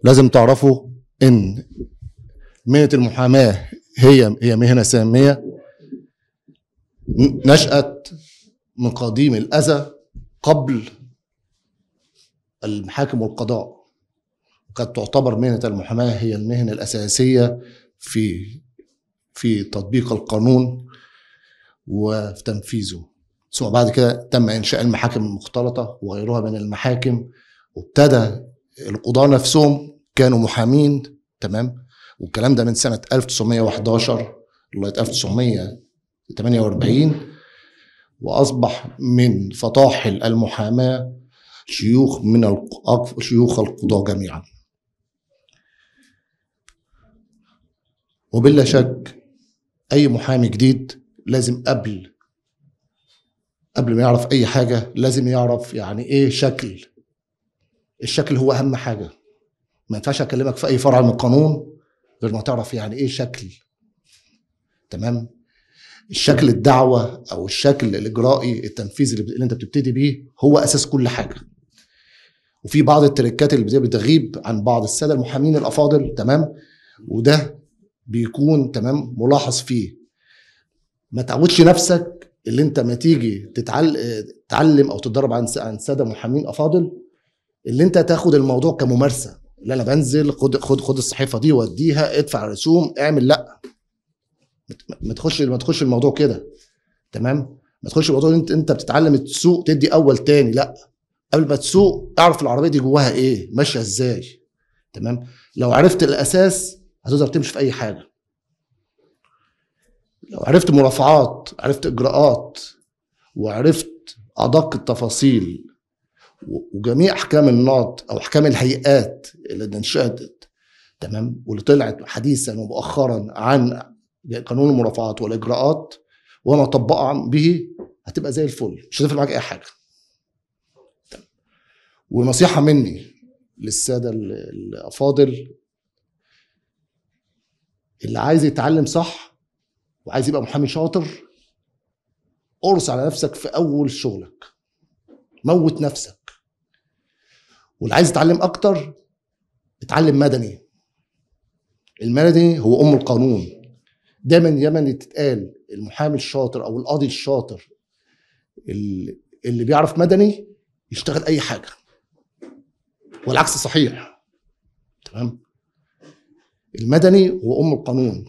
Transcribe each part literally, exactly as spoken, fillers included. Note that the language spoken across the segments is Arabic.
لازم تعرفوا ان مهنة المحاماة هي هي مهنة سامية نشأت من قديم الأزل قبل المحاكم والقضاء، وكانت تعتبر مهنة المحاماة هي المهنة الأساسية في في تطبيق القانون وفي تنفيذه. ثم بعد كده تم إنشاء المحاكم المختلطة وغيرها من المحاكم، وابتدى القضاة نفسهم كانوا محامين. تمام. والكلام ده من سنة ألف وتسعمية وحداشر لغاية ألف وتسعمية وتمانية وأربعين، وأصبح من فطاحل المحاماة شيوخ من شيوخ القضاة جميعا. وبلا شك أي محامي جديد لازم قبل قبل ما يعرف أي حاجة لازم يعرف يعني إيه شكل. الشكل هو أهم حاجة. ما ينفعش أكلمك في أي فرع من القانون غير ما تعرف يعني إيه شكل. تمام. الشكل الدعوة أو الشكل الإجرائي التنفيذي اللي أنت بتبتدي بيه هو أساس كل حاجة. وفي بعض التركات اللي بتغيب عن بعض السادة المحامين الأفاضل. تمام. وده بيكون تمام ملاحظ فيه. ما تعودش نفسك اللي انت ما تيجي تتعلم او تتدرب عن عن ساده محامين افاضل اللي انت تاخد الموضوع كممارسه. لا انا بنزل خد خد خد الصحيفه دي وديها ادفع رسوم اعمل. لا ما تخش ما تخش الموضوع كده. تمام. ما تخش الموضوع انت انت بتتعلم تسوق تدي اول تاني. لا قبل ما تسوق اعرف العربيه دي جواها ايه ماشيه ازاي. تمام. لو عرفت الاساس هتقدر تمشي في اي حاجه. لو عرفت مرافعات عرفت اجراءات وعرفت ادق التفاصيل وجميع احكام النقض او احكام الهيئات اللي انشأت تمام واللي طلعت حديثا ومؤخرا عن قانون المرافعات والاجراءات وما طبق به هتبقى زي الفل. مش هتفرق معاك اي حاجه. تمام. ونصيحه مني للساده الافاضل اللي عايز يتعلم صح وعايز يبقى محامي شاطر، قرص على نفسك في اول شغلك. موت نفسك. واللي عايز يتعلم اكتر اتعلم مدني. المدني هو ام القانون. دايما دايما تتقال المحامي الشاطر او القاضي الشاطر اللي, اللي بيعرف مدني يشتغل اي حاجه، والعكس صحيح. تمام. المدني هو ام القانون.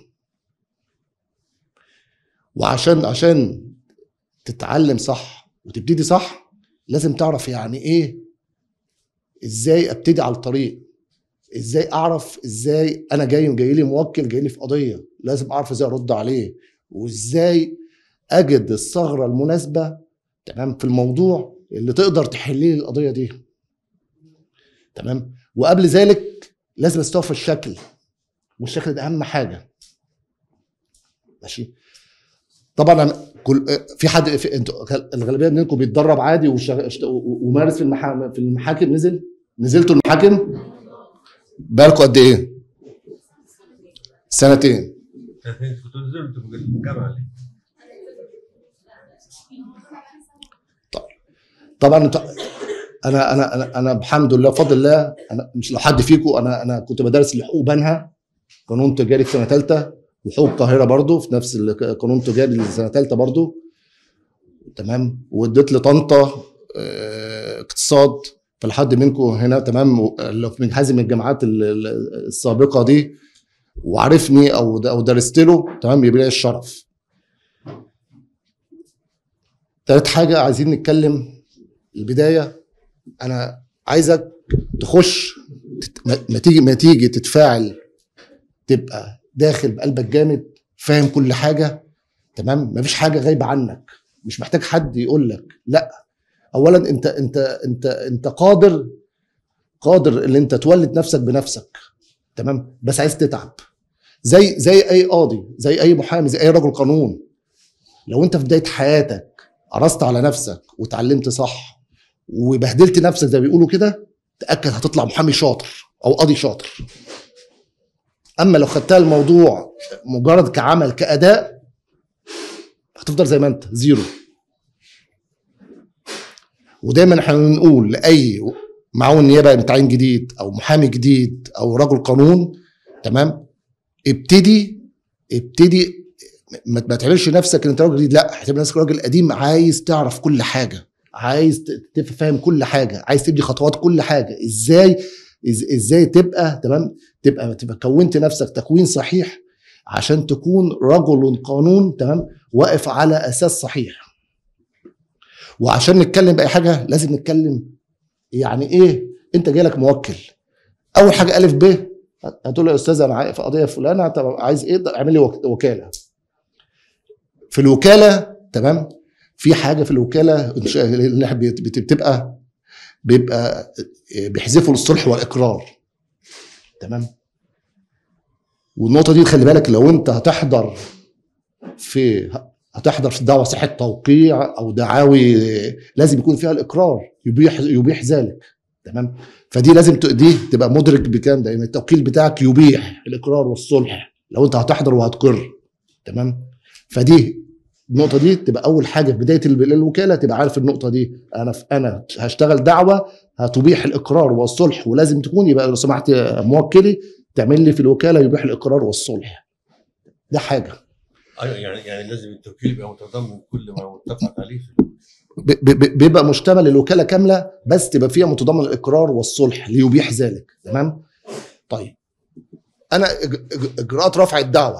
وعشان عشان تتعلم صح وتبتدي صح لازم تعرف يعني ايه ازاي ابتدي على الطريق. ازاي اعرف ازاي انا جاي جاي لي موكل جاي لي في قضيه لازم اعرف ازاي ارد عليه، وازاي اجد الثغره المناسبه تمام في الموضوع اللي تقدر تحل لي القضيه دي. تمام. وقبل ذلك لازم استوفي الشكل، والشكل ده اهم حاجه. ماشي. طبعا كل في حد في انتوا الغالبيه منكم بيتدرب عادي ومارس في المحاكم في المحاكم نزل نزلتوا المحاكم بقالكم قد ايه؟ سنتين. سنتين كنتوا نزلتوا في الجامعه ليه؟ طيب طبعا انا انا انا انا بحمد الله بفضل الله. انا مش لو حد فيكم انا انا كنت بدرس الحقوق بنها قانون تجاري في سنه ثالثه، وحقوق القاهره برضو في نفس القانون التجاري لسنه ثالثه برضو. تمام. واديت لطنطا اقتصاد. فلحد منكم هنا تمام لو من حازم الجامعات السابقه دي وعرفني او او درست له تمام يبقى لي الشرف. ثالث حاجه عايزين نتكلم البدايه. انا عايزك تخش ما تيجي ما تيجي تتفاعل تبقى داخل بقلبك جامد فاهم كل حاجه. تمام. مفيش حاجه غايبه عنك. مش محتاج حد يقول لك. لا اولا انت انت انت انت قادر قادر ان انت تولد نفسك بنفسك. تمام. بس عايز تتعب زي زي اي قاضي زي اي محامي زي اي رجل قانون. لو انت في بدايه حياتك قرصت على نفسك وتعلمت صح وبهدلت نفسك زي ما بيقولوا كده تاكد هتطلع محامي شاطر او قاضي شاطر. اما لو خدتها الموضوع مجرد كعمل كاداء هتفضل زي ما انت زيرو. ودايما احنا بنقول لاي معاون نيابه متعين جديد او محامي جديد او رجل قانون، تمام، ابتدي ابتدي ما تعملش نفسك ان انت راجل جديد، لا، اعتبر نفسك راجل قديم عايز تعرف كل حاجه، عايز تفهم كل حاجه، عايز تبدي خطوات كل حاجه، ازاي ازاي تبقى تمام، تبقى تبقى كونت نفسك تكوين صحيح عشان تكون رجل قانون، تمام، واقف على اساس صحيح. وعشان نتكلم باي حاجه لازم نتكلم يعني ايه انت جاي لك موكل. اول حاجه الف ب، هتقول له يا استاذ انا في قضيه فلانه، طب عايز ايه؟ اعمل لي وكاله. في الوكاله، تمام، في حاجه في الوكاله اللي بتبقى بيبقى بيحذفوا للصلح والاقرار، تمام. والنقطه دي خلي بالك، لو انت هتحضر في هتحضر في دعوه صحه توقيع او دعاوي لازم يكون فيها الاقرار يبيح يبيح ذلك، تمام. فدي لازم دي تبقى مدرك بكام ده، ان التوكيل بتاعك يبيح الاقرار والصلح لو انت هتحضر وهتقر، تمام. فدي النقطه دي تبقى اول حاجه في بدايه الوكاله، تبقى عارف النقطه دي. انا انا هشتغل دعوه هتبيح الاقرار والصلح، ولازم تكون يبقى لو سمحت موكلي تعمل لي في الوكاله يبيح الاقرار والصلح. ده حاجه. ايوه، يعني يعني لازم التوكيل يبقى متضمن كل ما متفق عليه، بيبقى مشتمل الوكاله كامله، بس تبقى فيها متضمن الاقرار والصلح ليبيح ذلك، تمام. طيب انا اجراءات رفع الدعوه،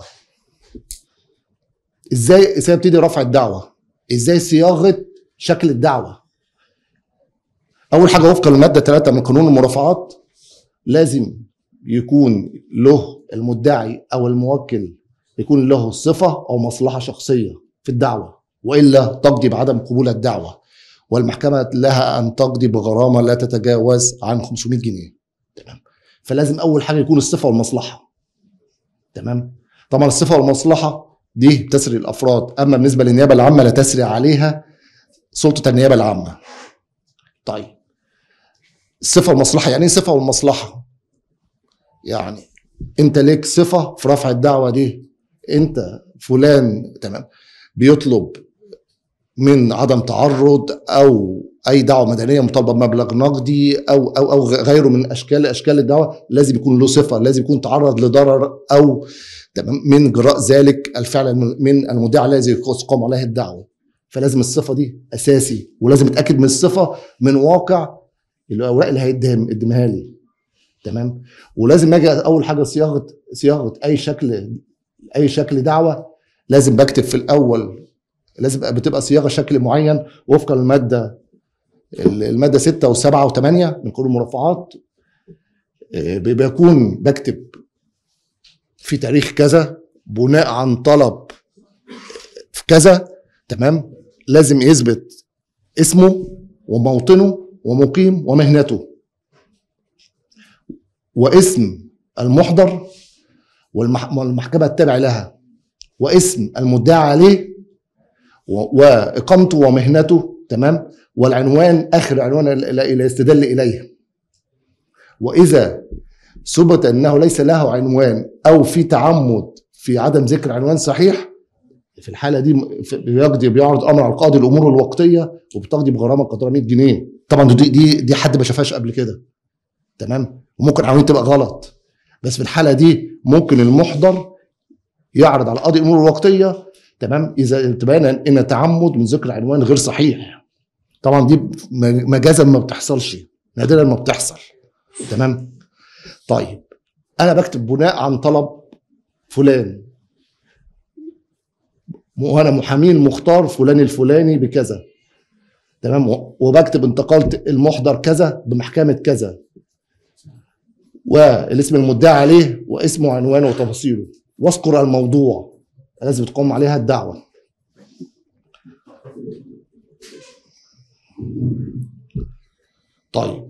ازاي ازاي ابتدي رفع الدعوه؟ ازاي صياغه شكل الدعوه؟ اول حاجه وفقا للماده ثلاثة من قانون المرافعات لازم يكون له المدعي او الموكل يكون له صفه او مصلحه شخصيه في الدعوه، والا تقضي بعدم قبول الدعوه، والمحكمه لها ان تقضي بغرامه لا تتجاوز عن خمسمائة جنيه، تمام. فلازم اول حاجه يكون الصفه والمصلحه، تمام. طبعا الصفه والمصلحه دي بتسري الافراد، اما بالنسبه للنيابه العامه لا تسري عليها سلطه النيابه العامه. طيب الصفه والمصلحه، يعني ايه صفه والمصلحه؟ يعني انت ليك صفه في رفع الدعوه دي، انت فلان، تمام، بيطلب من عدم تعرض او اي دعوه مدنيه مطالبه بمبلغ نقدي او او او غيره من اشكال اشكال الدعوه، لازم يكون له صفه، لازم يكون تعرض لضرر او تمام من جراء ذلك الفعل من المدعي الذي يقام عليه الدعوه. فلازم الصفه دي اساسي، ولازم اتاكد من الصفه من واقع الاوراق اللي هيقدمها لي، تمام. ولازم اجي اول حاجه صياغه صياغه اي شكل اي شكل دعوه، لازم بكتب في الاول، لازم بتبقى صياغه شكل معين وفقا للماده الماده ستة وسبعة وثمانية من قانون المرافعات. بيكون بكتب في تاريخ كذا بناء عن طلب في كذا، تمام. لازم يثبت اسمه وموطنه ومقيم ومهنته واسم المحضر والمحكمه التابع لها واسم المدعى عليه واقامته ومهنته، تمام، والعنوان اخر عنوان الى يستدل اليه. واذا ثبت انه ليس له عنوان او في تعمد في عدم ذكر عنوان صحيح، في الحاله دي بيقضي بيعرض امر على القاضي الامور الوقتيه وبتقضي بغرامه قدرها مية جنيه. طبعا دي دي دي حد ما شافهاش قبل كده، تمام. وممكن عنوان تبقى غلط، بس في الحاله دي ممكن المحضر يعرض على القاضي الامور الوقتيه، تمام، اذا تبين ان تعمد من ذكر عنوان غير صحيح. طبعا دي مجازا ما بتحصلش، نادرا ما بتحصل، تمام. طيب انا بكتب بناء عن طلب فلان، وانا محامي المختار فلان الفلاني بكذا، تمام، وبكتب انتقلت المحضر كذا بمحكمه كذا، والاسم المدعى عليه واسمه وعنوانه وتفاصيله، واذكر الموضوع لازم تقوم عليها الدعوه. طيب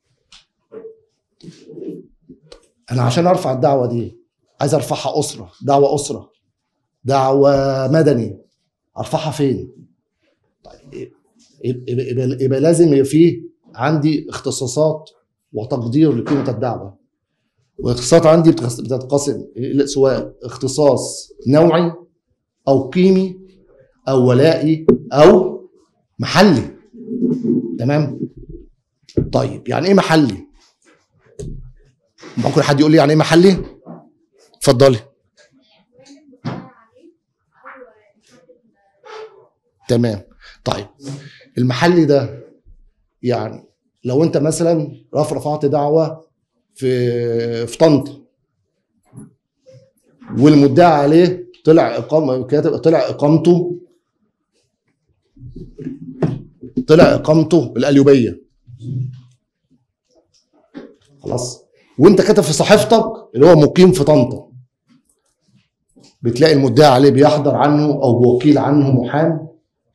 انا عشان ارفع الدعوه دي عايز ارفعها اسره، دعوه اسره، دعوه مدني، ارفعها فين؟ طيب يبقى, يبقى لازم يبقى فيه عندي اختصاصات وتقدير لقيمه الدعوه. والاختصاصات عندي بتتقسم سواء اختصاص نوعي او قيمي او ولائي او محلي، تمام. طيب يعني ايه محلي؟ ممكن حد يقول لي يعني ايه محلي؟ اتفضلي. تمام. طيب المحلي ده يعني لو انت مثلا رفعت دعوه في في طنطا والمدعي عليه طلع اقامه كاتب طلع اقامته طلع اقامته القليوبيه، خلاص، وانت كاتب في صحيفتك اللي هو مقيم في طنطا، بتلاقي المدعي عليه بيحضر عنه او بوكيل عنه محام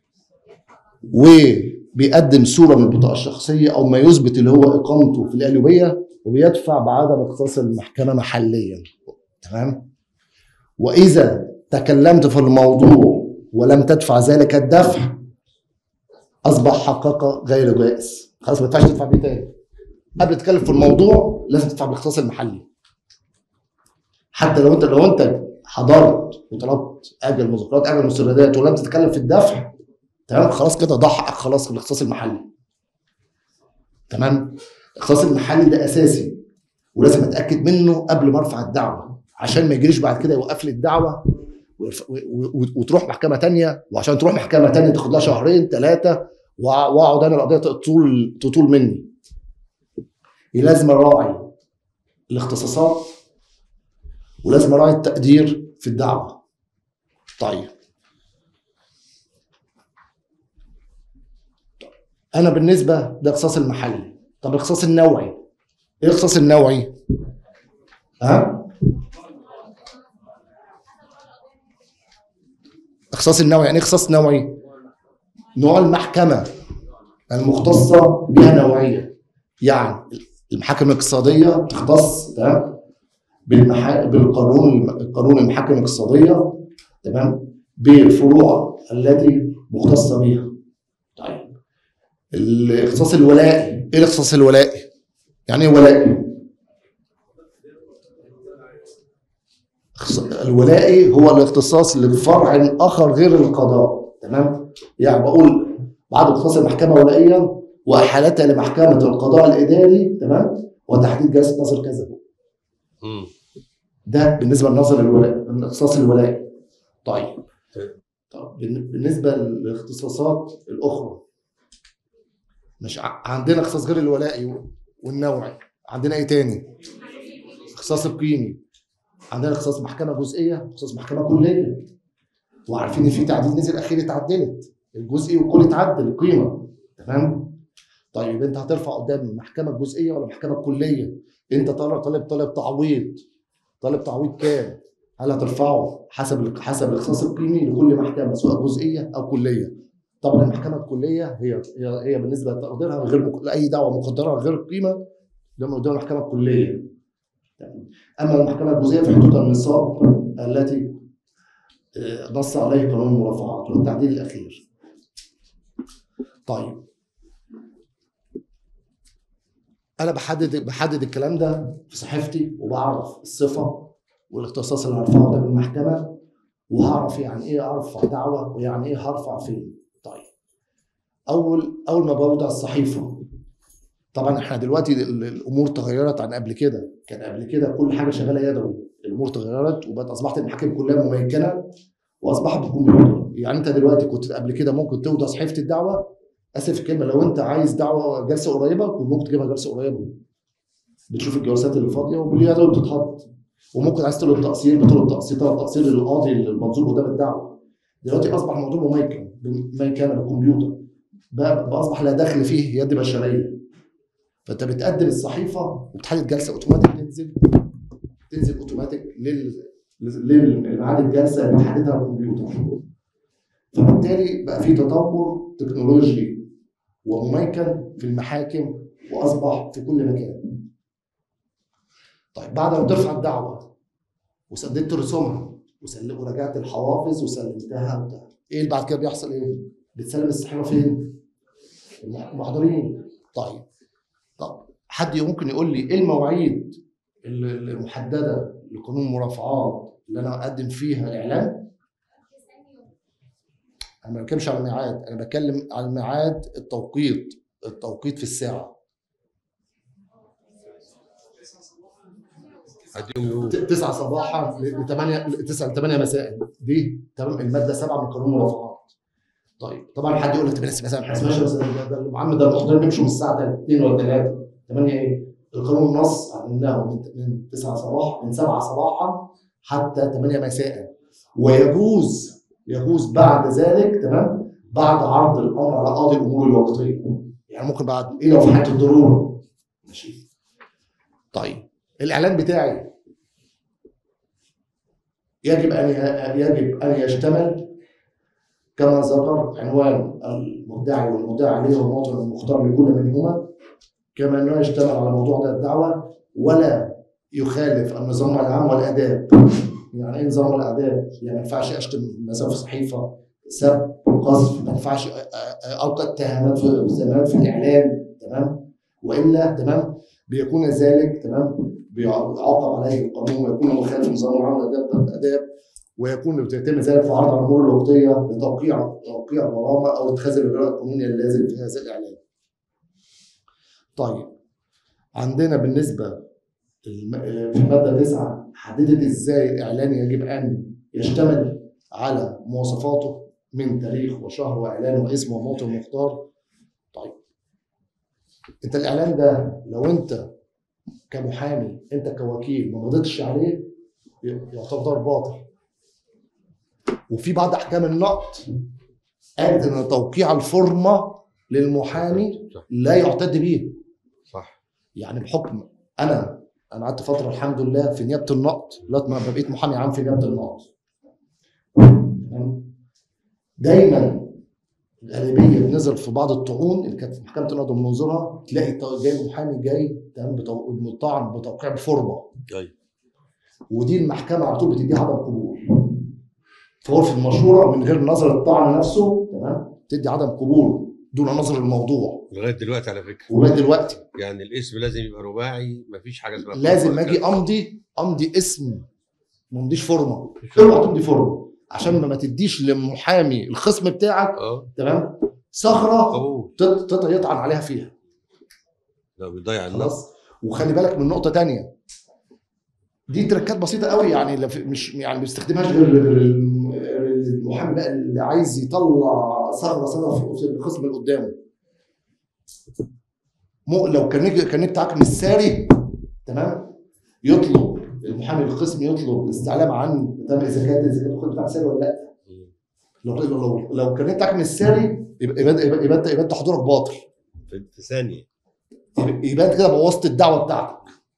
وبيقدم صوره من البطاقه الشخصيه او ما يثبت اللي هو اقامته في القليوبيه وبيدفع بعدم اختصاص المحكمه محليا. تمام. واذا تكلمت في الموضوع ولم تدفع ذلك الدفع اصبح حقك غير جائز، خلاص ما ينفعش تدفع بيه تاني. قبل تتكلم في الموضوع لازم تدفع بالاختصاص المحلي. حتى لو انت لو انت حضرت وطلبت اجل مذكرات اجل مستندات ولم تتكلم في الدفع، تمام، خلاص كده ده حقك خلاص بالاختصاص المحلي. تمام. الاختصاص المحلي ده اساسي ولازم اتاكد منه قبل ما ارفع الدعوه عشان ما يجريش بعد كده يوقف لي الدعوه وتروح محكمه ثانيه، وعشان تروح محكمه ثانيه تاخد لها شهرين ثلاثه واقعد انا القضيه تطول تطول مني. لازم اراعي الاختصاصات ولازم اراعي التقدير في الدعوه. طيب انا بالنسبه ده الاختصاص المحلي. طب الاختصاص النوعي ايه؟ الاختصاص النوعي ها الاختصاص النوعي يعني ايه اختصاص نوعي؟ نوع المحكمه المختصه بها نوعيه، يعني المحاكم الاقتصاديه تختص تمام بالمحا... بالقانون القانون المحاكم الاقتصاديه، تمام، بالفروع التي مختصه بها. طيب الاختصاص الولائي ايه؟ الاختصاص الولائي يعني ايه ولائي؟ الولائي هو الاختصاص لفرع اخر غير القضاء. تمام. يعني بقول بعد اختصاص المحكمه ولائيا واحالتها لمحكمه القضاء الاداري، تمام، وتحديد جلسه نظر كذا. ده بالنسبه للنظر الولائي الاختصاص الولائي. طيب طب بالنسبه للاختصاصات الاخرى مش عندنا اختصاص غير الولائي والنوعي، عندنا ايه تاني؟ اختصاص القيمي، عندنا اختصاص محكمه جزئيه واختصاص محكمه كليه، وعارفين ان في تعديل نزل اخير اتعدلت الجزئي والكل اتعدل القيمه. تمام. طيب انت هترفع قدام المحكمه الجزئيه ولا المحكمه الكليه؟ انت طالب طالب طالب تعويض طالب تعويض كام؟ هل هترفعه حسب حسب الاختصاص القيمي لكل محكمه سواء جزئيه او كليه؟ طبعا المحكمه الكليه هي هي هي بالنسبه لتقديرها غير مك... لاي دعوه مقدره غير القيمه لما قدام المحكمه الكليه. اما المحكمه الجزئيه في حدود النصاب التي نص عليه قانون المرافعات والتعديل الاخير. طيب انا بحدد بحدد الكلام ده في صحيفتي وبعرف الصفه والاختصاص اللي هرفعه ده بالمحكمه وهعرف يعني ايه ارفع دعوه ويعني ايه هرفع فين. طيب اول اول ما بوضع الصحيفه، طبعا احنا دلوقتي الامور تغيرت عن قبل كده، كان قبل كده كل حاجه شغاله يدوي، الامور تغيرت وبقت اصبحت المحاكم كلها مميكنه واصبحت بالكمبيوتر. يعني انت دلوقتي كنت قبل كده ممكن توضع صحيفه الدعوه، اسف الكلمه، لو انت عايز دعوه جلسه قريبه كنت ممكن تجيبها جلسه قريبه، بتشوف الجلسات اللي فاضيه وباليدوي بتتحط، وممكن عايز تطلب تقصير بتطلب تقصير طلب تقصير للقاضي المنظور قدام الدعوه. دلوقتي اصبح الموضوع مميكن مميكنه بالكمبيوتر، بقى اصبح لا دخل فيه يد بشريه. فانت بتقدم الصحيفه وبتحدد جلسه اوتوماتيك تنزل تنزل اوتوماتيك لل للميعاد الجلسه اللي بتحددها الكمبيوتر. فبالتالي بقى في تطور تكنولوجي ومميكن في المحاكم واصبح في كل مكان. طيب بعد ما ترفع الدعوه وسددت رسومها وراجعت الحوافظ وسلمتها وبتاع، ايه اللي بعد كده بيحصل؟ ايه؟ بتسلم الصحيفه فين؟ المحضرين. طيب طب حد ممكن يقول لي ايه المواعيد المحدده لقانون المرافعات اللي انا اقدم فيها الاعلان؟ انا ما بتكلمش على الميعاد، انا بتكلم على الميعاد التوقيت التوقيت في الساعه. تسعة صباحا ل ثمانية تسعة ل ثمانية مساء، دي تمام الماده سبعة من قانون المرافعات. طيب طبعا حد يقول لك طب بس مثلا ما اسمهاش ده المعمد ده المحترم بيمشوا من الساعه اتنين ولا ثلاثة ثمانية ايه؟ القانون نص انه من تسعة صباحا من سبعة صباحا حتى ثمانية مساء، ويجوز يجوز بعد ذلك تمام بعد عرض الامر على قاضي الامور الوقتيه، يعني ممكن بعد ايه لو في حاله الضروره. ماشي. طيب الاعلان بتاعي يجب ان يجب ان يشتمل كما ذكر عنوان المدعي والمدعي عليه والموطن المختار لكل منهما، كما انه يشتمل على موضوع ده الدعوه، ولا يخالف النظام العام والاداب. يعني ايه نظام الاداب؟ يعني ما ينفعش اشتم مثلا في صحيفه سب قذف، ما ينفعش القى اتهامات في زمان في الاعلان تمام، والا تمام بيكون ذلك تمام بيعاقب عليه القانون ويكون مخالف نظام العام والاداب، ويكون بيتم ذلك في عرض على الامور الوقتيه لتوقيع توقيع غرامه او اتخاذ الاجراء القانوني اللازم في هذا الاعلان. طيب عندنا بالنسبه في الماده تسعة حددت ازاي الاعلان يجب ان يشتمل على مواصفاته من تاريخ وشهر واعلان واسم وموطن مختار. طيب انت الاعلان ده لو انت كمحامي انت كوكيل ما مضيتش عليه يعتبر باطل. وفي بعض احكام النقض قالت ان توقيع الفورمه للمحامي لا يعتد به. صح. يعني بحكم انا انا قعدت فتره الحمد لله في نيابه النقض لغايه ما بقيت محامي عام في نيابه النقض. دايما الغالبيه بنزل في بعض الطعون اللي كانت في محكمه النقض ومنظرها تلاقي جاي محامي جاي تمام مطعن بتوقيع الفورمه. ايوه. ودي المحكمه على طول بتديها عدم قبول. فهو في المشوره من غير نظر الطعن نفسه تمام تدي عدم قبول دون نظر الموضوع لغايه دلوقتي على فكره. ولغايه دلوقتي يعني الاسم لازم يبقى رباعي، مفيش حاجه اسمها لازم اجي امضي امضي اسم ما امضيش فورمه. اوعى تمضي فورمه عشان ما تديش للمحامي الخصم بتاعك اه تمام صخره يطعن عليها فيها. ده بيضيع خلاص. وخلي بالك من نقطه ثانيه، دي تركات بسيطه قوي يعني مش يعني ما بيستخدمهاش غير المحامي بقى اللي عايز يطلع ثغره ثغره في الخصم اللي قدامه. مو لو كان كان بتاعك مش ساري تمام يطلب المحامي الخصم يطلب الاستعلام عن تم اذا كانت اذا كانت بتاعك ساري ولا لا. لو لو لو كان بتاعك مش ساري يبقى يبقى يبقى يبقى انت حضورك باطل في ثانيه، يبقى انت كده بوظت الدعوه بتاعتك.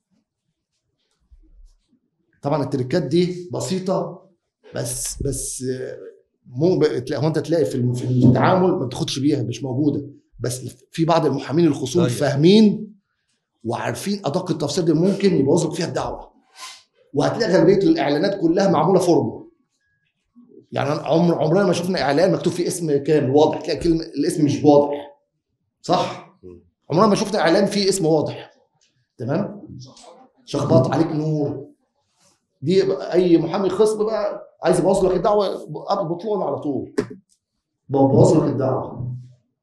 طبعا التركات دي بسيطه بس بس مو هو انت تلاقي في في التعامل ما بتاخدش بيها مش موجوده، بس في بعض المحامين الخصوم طيب. فاهمين وعارفين ادق التفاصيل اللي ممكن يبوظوا فيها الدعوه. وهتلاقي غالبيه الاعلانات كلها معموله فورمه. يعني عمر عمرنا ما شفنا اعلان مكتوب فيه اسم كامل واضح، تلاقي كلمه الاسم مش واضح صح؟ عمرنا ما شفنا اعلان فيه اسم واضح تمام؟ شخبط عليك نور دي اي محامي خصم بقى عايز يبوظ لك الدعوه قبل بطلون على طول بوظ لك الدعوه.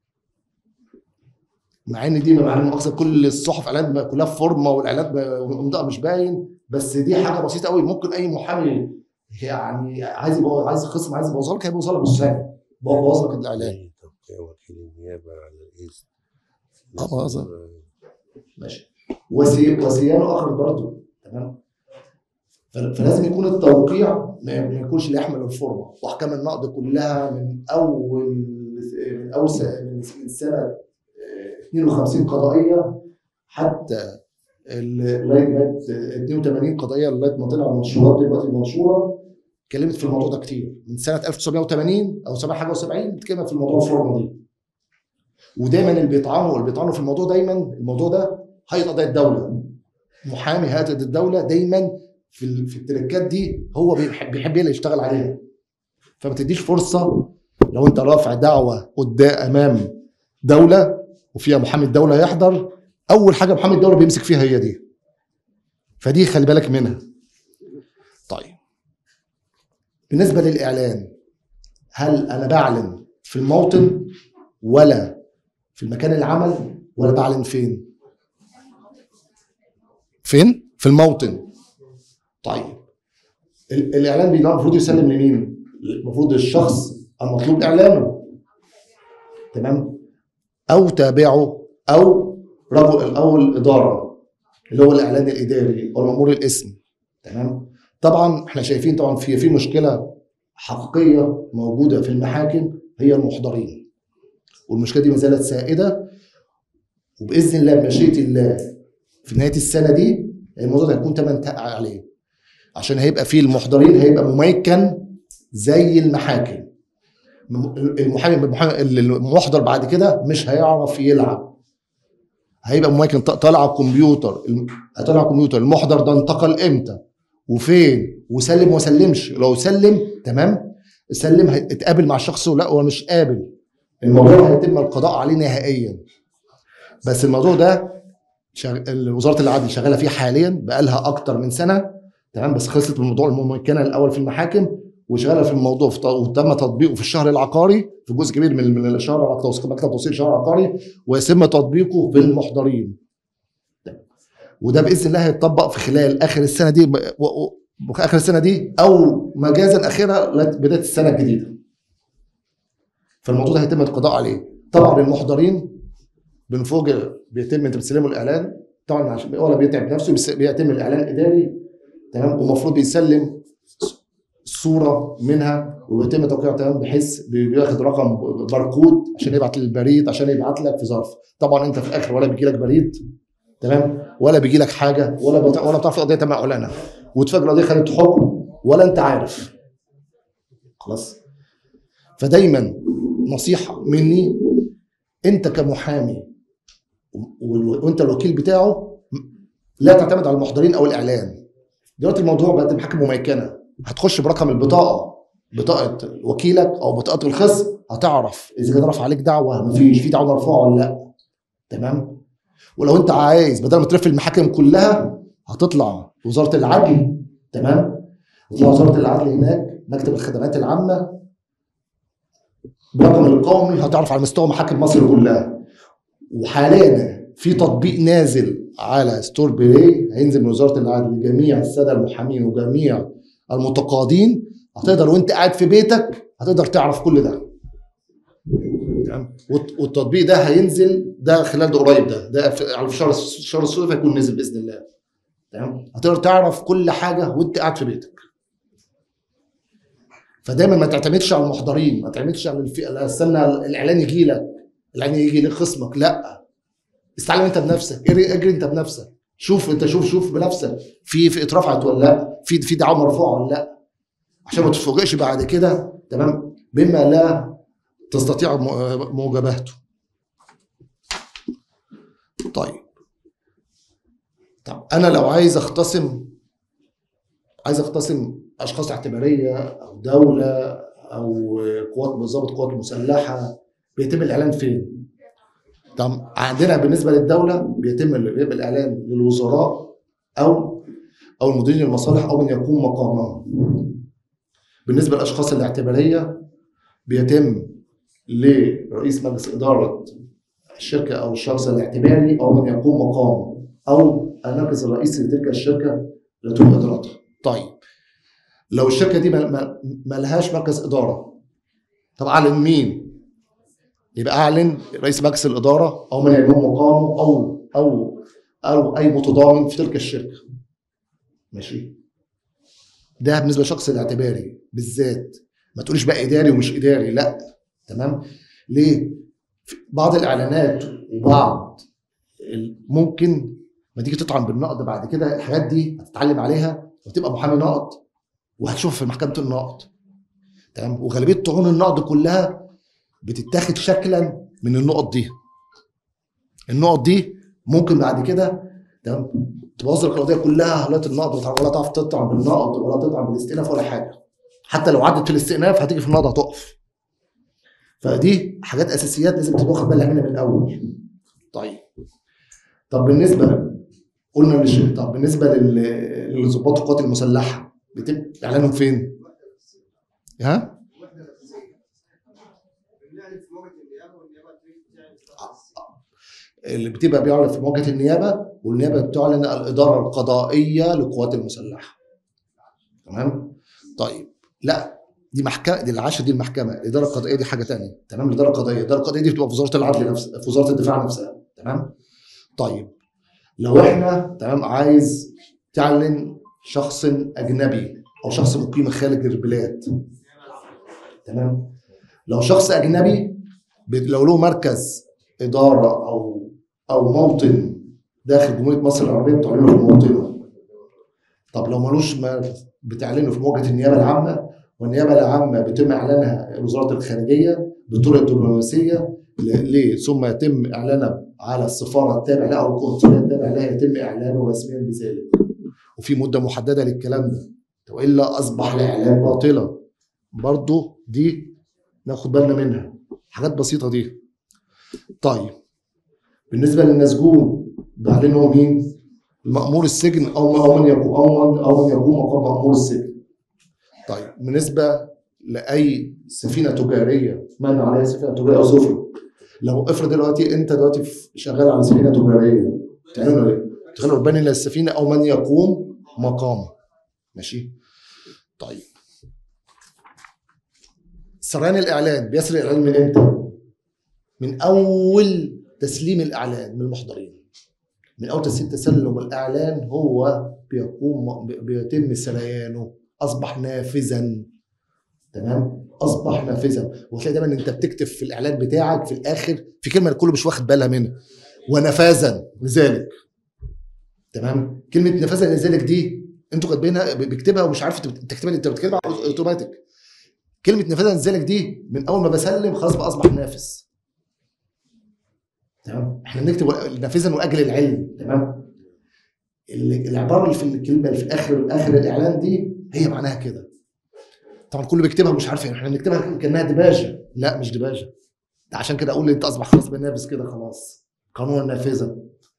مع ان دي مع المؤاخذه كل الصحف اعلانات كلها فورمه والاعلانات مش باين، بس دي حاجه بسيطه قوي ممكن اي محامي يعني عايز يبوظ عايز الخصم عايز يبوظها لك هيبوظها لك بالسهل بوظ لك الاعلان. وكيل النيابه على الاسم اه ماشي. وصيانه اخر برضه تمام. فلازم يكون التوقيع ما يكونش لا يحمل الفورمه. واحكام النقض كلها من اول من اول من سنه اثنين وخمسين قضائيه حتى لغايه اثنين وثمانين قضائيه لغايه ما طلع المنشورات دلوقتي المنشوره اتكلمت في الموضوع ده كتير من سنه ألف وتسعمائة وثمانين او سبعة حاجه وسبعين اتكلمت في الموضوع الفورمه دي. ودايما اللي بيطعنوا اللي بيطعنوا في الموضوع دايما الموضوع ده هيئه قضايا الدوله. محامي هيئه الدوله دايما في في التركات دي هو بيحب بيحب اللي يشتغل عليها. فما تديش فرصه لو انت رافع دعوه قدام امام دوله وفيها محامي الدوله يحضر، اول حاجه محامي الدوله بيمسك فيها هي دي. فدي خلي بالك منها. طيب بالنسبه للاعلان، هل انا بعلن في الموطن ولا في المكان العمل ولا بعلن فين؟ فين؟ في الموطن. طيب ال- الاعلان بي- المفروض يسلم لمين؟ المفروض الشخص المطلوب اعلانه، تمام، او تابعه او رجل او الاداره اللي هو الاعلان الاداري او المامور الاسم، تمام. طبعا احنا شايفين طبعا في في مشكله حقيقيه موجوده في المحاكم هي المحضرين، والمشكله دي ما زالت سائده، وباذن الله بمشيئه الله في نهايه السنه دي الموضوع ده هيكون تم انتهاء عليه، عشان هيبقى فيه المحضرين هيبقى مميكن زي المحاكم. المحامي المحضر بعد كده مش هيعرف يلعب، هيبقى مميكن طالع على الكمبيوتر، طالع على الكمبيوتر المحضر ده انتقل امتى وفين وسلم وما سلمش، لو سلم تمام سلم اتقابل مع الشخص ولا هو مش قابل، الموضوع هيتم القضاء عليه نهائيا. بس الموضوع ده شغ... وزاره العدل شغاله فيه حاليا بقالها اكتر من سنه، تمام، بس خلصت الموضوع الممكنه الاول في المحاكم، وشغاله في الموضوع في... وتم تطبيقه في الشهر العقاري في جزء كبير من من الشهر مكتب توصيل الشهر العقاري، ويتم تطبيقه في المحضرين، وده باذن الله هيتطبق في خلال اخر السنه دي و... و... اخر السنه دي او مجازا اخرها بدايه السنه الجديده. فالموضوع ده هيتم القضاء عليه. طبعا المحضرين بنفوجئ بيتم انت بتسلموا الاعلان طبعا عشان ولا بيتعب نفسه، بيتم الاعلان اداري، تمام، ومفروض بيسلم صوره منها وبيتم توقيعها، تمام، بحيث بياخد رقم باركود عشان يبعت للبريد عشان يبعت لك في ظرف. طبعا انت في الاخر ولا بيجي لك بريد، تمام، ولا بيجي لك حاجه، ولا بتع... ولا بتعرف القضيه تم اعلانها، وتفاجئ القضيه خدت حكم ولا انت عارف خلاص. فدايما نصيحه مني، انت كمحامي وانت الوكيل بتاعه لا تعتمد على المحضرين او الاعلان. دلوقتي الموضوع بقت محاكم مميكنه، هتخش برقم البطاقه، بطاقه وكيلك او بطاقه الخصم، هتعرف اذا كان رفع عليك دعوه مفيش في دعوه مرفوعه ولا لا، تمام. ولو انت عايز بدل ما تلف المحاكم كلها هتطلع وزاره العدل، تمام، تطلع وزاره العدل هناك مكتب الخدمات العامه برقم القومي، هتعرف على مستوى محاكم مصر كلها. وحاليا في تطبيق نازل على ستور بلاي هينزل من وزاره العدل لجميع الساده المحامين وجميع المتقاضين، هتقدر وانت قاعد في بيتك هتقدر تعرف كل ده، تمام. والتطبيق ده هينزل ده خلال ده قريب، ده ده على شهر شهر الصيف هيكون نزل باذن الله، تمام، هتقدر تعرف كل حاجه وانت قاعد في بيتك. فدايما ما تعتمدش على المحضرين، ما تعتمدش على الفئه، لا استنى الاعلان يجي لك، الاعلان يجي لخصمك، لا، استعلم انت بنفسك، اجري اجري انت بنفسك، شوف انت شوف شوف بنفسك في في اترفعت ولا لا، في في دعوه مرفوعه ولا لا، عشان ما تتفوجئش بعد كده، تمام، بما لا تستطيع مواجهته. طيب طب انا لو عايز اختصم عايز اختصم اشخاص اعتباريه او دوله او قوات بالظبط قوات مسلحه، بيتم الاعلان فين؟ طب عندنا بالنسبه للدوله بيتم بيبقى الاعلان للوزراء او او المديرين المصالح او من يقوم مقامهم. بالنسبه للاشخاص الاعتباريه بيتم لرئيس مجلس اداره الشركه او الشخص الاعتباري او من يقوم مقامه او المركز الرئيسي لتلك الشركه لتقوم ادارتها. طيب لو الشركه دي ما لهاش مركز اداره، طب اعلن مين؟ يبقى اعلن رئيس مجلس الاداره او من يقوم مقامه او او او اي متضامن في تلك الشركه. ماشي؟ ده بالنسبه للشخص الاعتباري بالذات، ما تقوليش بقى اداري ومش اداري، لا، تمام؟ ليه؟ بعض الاعلانات وبعض ممكن ما تيجي تطعن بالنقد بعد كده، الحاجات دي هتتعلم عليها وتبقى محامي نقد وهتشوف في محكمه النقد، تمام. وغالبيه طعون النقد كلها بتتاخد شكلا من النقط دي. النقط دي ممكن بعد كده، تمام، تبوظ القضيه كلها، ولا النقد ولا تعرف تطعن بالنقد ولا تطعن بالاستئناف ولا حاجه. حتى لو عدت في الاستئناف هتيجي في النقد هتقف. فدي حاجات اساسيات لازم تبقى واخد بالك منها من الاول. طيب طب بالنسبه قلنا للش... طب بالنسبه للضباط القوات المسلحه بيتم اعلانهم فين؟ ها؟ اللي بتبقى بيعلن في مواجهه النيابه، والنيابه بتعلن الاداره القضائيه للقوات المسلحه. تمام. طيب لا، دي محكمه، دي العشر، دي المحكمه. الاداره القضائيه دي حاجه ثانيه. تمام. الاداره القضائيه، الاداره القضائيه دي بتبقى في وزاره العدل نفسها، في وزاره الدفاع نفسها. تمام. طيب لو احنا تمام عايز تعلن شخص اجنبي او شخص مقيم خارج البلاد، تمام، لو شخص اجنبي لو له مركز اداره او او موطن داخل جمهوريه مصر العربيه بتعلنه في موطنه. طب لو ملوش مركز بتعلنه في مواجهه النيابه العامه، والنيابه العامه بيتم اعلانها وزاره الخارجيه بطرق دبلوماسيه ليه، ثم يتم اعلانها على السفاره التابعه لها او القنصليه التابعه لها، يتم اعلانه رسميا بذلك. وفي مده محدده للكلام ده، والا اصبح الاعلان باطلا. برضه دي ناخد بالنا منها، حاجات بسيطه دي. طيب بالنسبه للمسجون بعدين هو مين؟ مأمور السجن او من يقوم او من او من يقوم مقام مأمور السجن. طيب بالنسبه لاي سفينه تجاريه من عليها سفينه تجاريه او سفن، لو افرض دلوقتي انت دلوقتي شغال على سفينه تجاريه، تعملوا ايه؟ تخلوا الباني للسفينه او من يقوم مقامه. ماشي؟ طيب سريان الاعلان بيسري الاعلان من امتى؟ من اول تسليم الاعلان من المحضرين. من اول تسليم تسلم الاعلان هو بيقوم بيتم سريانه، اصبح نافذا. تمام؟ اصبح نافذا. وتلاقي دايما انت بتكتب في الاعلان بتاعك في الاخر في كلمه الكل مش واخد بالها منها، ونفاذا لذلك. تمام؟ كلمه نفاذا لذلك دي انتوا كاتبينها بيكتبها ومش عارف تكتبها، انت بتكتبها اوتوماتيك. كلمه نفاذا لذلك دي من اول ما بسلم خلاص بقى اصبح نافذ. تمام؟ احنا بنكتب نافذا واجل العلم. تمام؟ العباره اللي في الكلمه اللي في اخر اخر الاعلان دي هي معناها كده. طبعا كله بيكتبها مش عارف يعني، احنا بنكتبها كانها دباجه. لا مش دباجه، ده عشان كده اقول انت اصبح خلاص بنافذ كده، خلاص قانون النافذه.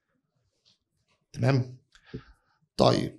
تمام. طيب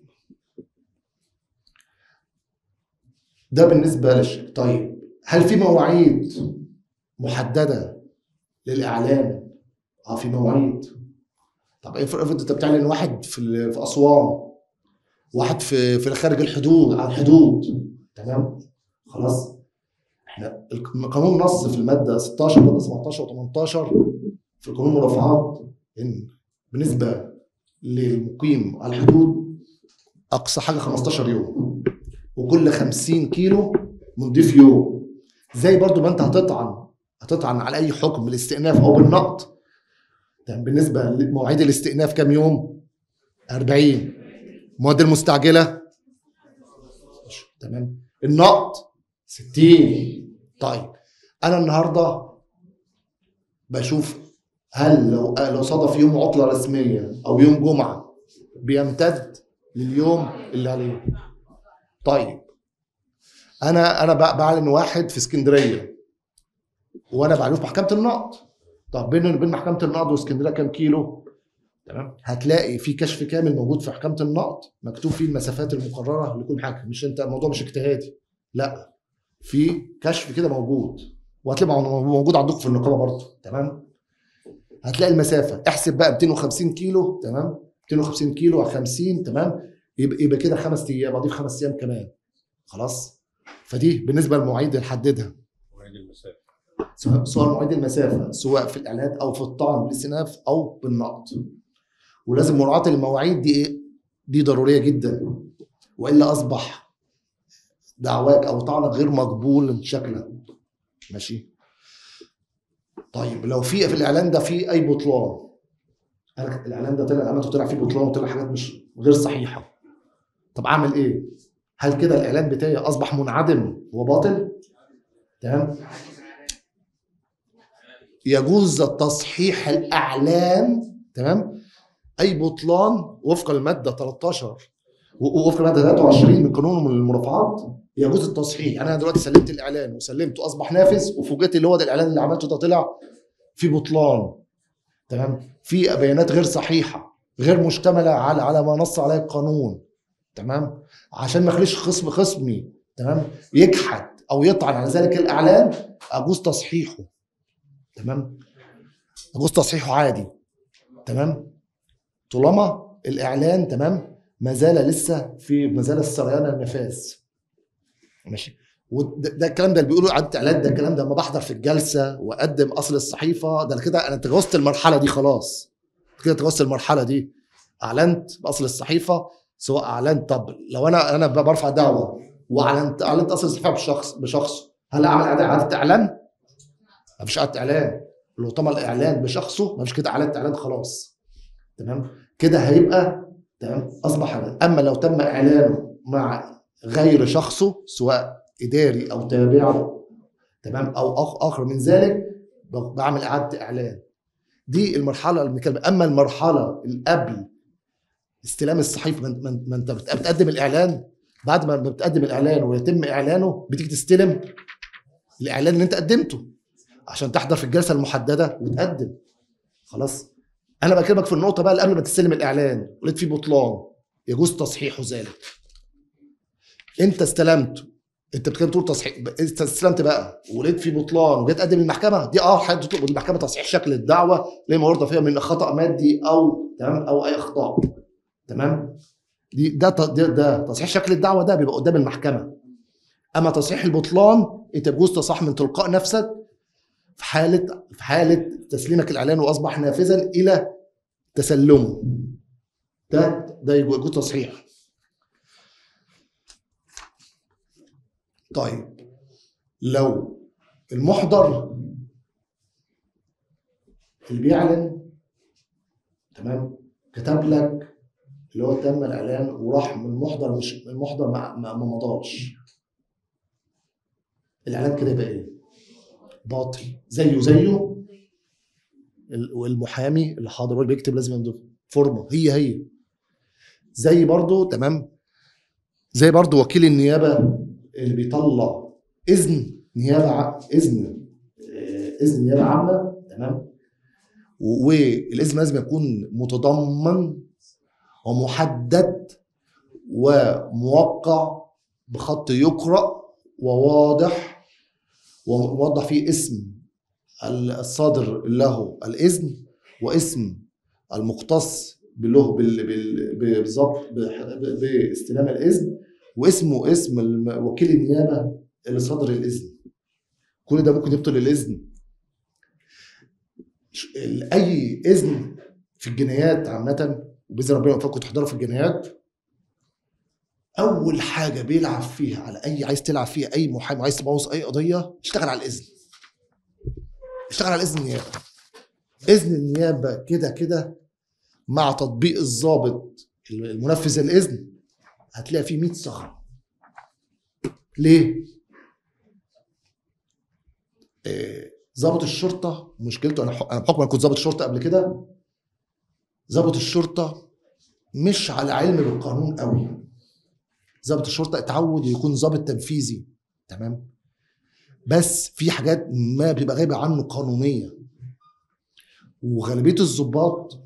ده بالنسبه للشيء. طيب هل في مواعيد محدده للاعلان؟ اه في مواعيد. طب افرض انت بتعلن واحد في في اسوان، واحد في في خارج الحدود، على الحدود. تمام؟ خلاص احنا القانون نص في الماده ستاشر ماده سبعتاشر وتمنتاشر في قانون المرافعات ان بالنسبه للمقيم على الحدود اقصى حاجه خمستاشر يوم، وكل خمسين كيلو بنضيف يوم. زي برضو ما انت هتطعن هتطعن على اي حكم بالاستئناف او بالنقض. تمام؟ بالنسبه لمواعيد الاستئناف كام يوم؟ أربعين. المواد المستعجله تمام، النقض ستين. طيب انا النهارده بشوف هل لو لو صادف يوم عطله رسميه او يوم جمعه بيمتد لليوم اللي عليه. طيب انا انا بعلن واحد في اسكندريه وانا بعلنه في محكمه النقض. طب بين بين محكمه النقض واسكندريه كام كيلو؟ تمام؟ هتلاقي في كشف كامل موجود في محكمه النقض مكتوب فيه المسافات المقرره لكل حاجه. مش انت الموضوع مش اجتهادي، لا، في كشف كده موجود، وهتلاقي موجود عندكم في النقابه برضه. تمام؟ هتلاقي المسافه، احسب بقى مئتين وخمسين كيلو. تمام؟ مئتين وخمسين كيلو على خمسين. تمام؟ يبقى يبقى كده خمس ايام، اضيف خمس ايام كمان. خلاص؟ فدي بالنسبه للمواعيد اللي نحددها. مواعيد المسافه، سواء مواعيد المسافه سواء في الاعلانات او في الطعن بالاستئناف او بالنقض. ولازم مراعاه المواعيد دي ايه؟ دي ضروريه جدا، والا اصبح دعواك او طعنك غير مقبول شكلا. ماشي؟ طيب لو في في الاعلان ده في اي بطلان، الاعلان ده طلع امانته طلع فيه بطلان وطلع حاجات مش غير صحيحه، طب اعمل ايه؟ هل كده الاعلان بتاعي اصبح منعدم وباطل؟ تمام؟ يجوز تصحيح الاعلان. تمام؟ اي بطلان وفقا للماده تلتاشر ووفقا للماده تلاتة وعشرين من قانون المرافعات يجوز التصحيح. يعني انا دلوقتي سلمت الاعلان وسلمته اصبح نافذ، وفوجئت اللي هو ده الاعلان اللي عملته ده طلع في بطلان. تمام؟ في بيانات غير صحيحه غير مشتمله على على ما نص عليه القانون. تمام؟ عشان ما اخليش خصم خصمي تمام يجحد او يطعن على ذلك الاعلان، اجوز تصحيحه. تمام؟ اجوز تصحيحه عادي. تمام؟ طالما الاعلان تمام ما زال لسه في ما زال السريان النفاذ. ماشي. وده ده الكلام ده اللي بيقولوا اعاده اعلان، ده الكلام ده لما بحضر في الجلسه واقدم اصل الصحيفه، ده كده انا تجاوزت المرحله دي خلاص، كده تجاوزت المرحله دي، اعلنت باصل الصحيفه. سواء اعلنت، طب لو انا انا برفع دعوه واعلنت اعلنت اصل الصحيفه بشخص بشخص هل اعمل اعاده اعلان؟ مفيش اعاده اعلان. لو تم الاعلان بشخصه مفيش كده اعلان اعلان خلاص. تمام كده هيبقى تمام اصبح اعلان. اما لو تم اعلانه مع غير شخصه سواء اداري او تابع تمام او اخر من ذلك بعمل اعاده اعلان. دي المرحله اللي بنتكلم. اما المرحله اللي قبل استلام الصحيفه، ما انت بتقدم الاعلان، بعد ما بتقدم الاعلان ويتم اعلانه بتيجي تستلم الاعلان اللي انت قدمته عشان تحضر في الجلسه المحدده وتقدم. خلاص انا بكلمك في النقطه بقى اللي قبل ما تستلم الاعلان ولقيت فيه بطلان يجوز تصحيحه ذلك. انت استلمت، انت بتتكلم تقول تصحيح، انت استلمت بقى ولقيت فيه بطلان وجيت تقدم للمحكمه، دي اه حاجه تطلب المحكمه تصحيح شكل الدعوه لما ورد فيها من خطا مادي او تمام او اي اخطاء. تمام دي ده ده, ده تصحيح شكل الدعوه ده بيبقى قدام المحكمه. اما تصحيح البطلان انت بيجوز تصحيح من تلقاء نفسك في حاله في حاله تسليمك الاعلان واصبح نافذا الى تسلمه. ده ده يجوز تصحيح. طيب لو المحضر اللي بيعلن تمام كتب لك اللي هو تم الاعلان وراح من المحضر، مش المحضر ما ما مضاش، الاعلان كده يبقى ايه؟ باطل. زيه زيه والمحامي اللي حاضر واللي بيكتب لازم يمضي فورمه، هي هي زي برضو تمام زي برضو وكيل النيابه اللي بيطلع اذن نيابه اذن اذن نيابه عامه تمام، والاذن لازم يكون متضمن ومحدد وموقع بخط يقرأ وواضح وموضح فيه اسم الصادر له الإذن واسم المختص له بالضبط باستلام الإذن واسمه اسم وكيل النيابة اللي صدر الإذن. كل ده ممكن يبطل الإذن. أي إذن في الجنايات عامة وبإذن ربنا يوفقكم تحضروا في الجنايات، أول حاجة بيلعب فيها على أي عايز تلعب فيها أي محامي عايز تبوظ أي قضية، اشتغل على الإذن. اشتغل على إذن النيابة. إذن النيابة كده كده مع تطبيق الضابط المنفذ الإذن هتلاقي فيه مية ثغرة. ليه؟ ضابط الشرطة مشكلته، أنا أنا بحكم أنا كنت ضابط شرطة قبل كده، ضابط الشرطة مش على علم بالقانون قوي. ضابط الشرطة اتعود يكون ضابط تنفيذي تمام، بس في حاجات ما بتبقى غايبة عنه قانونية. وغالبية الضباط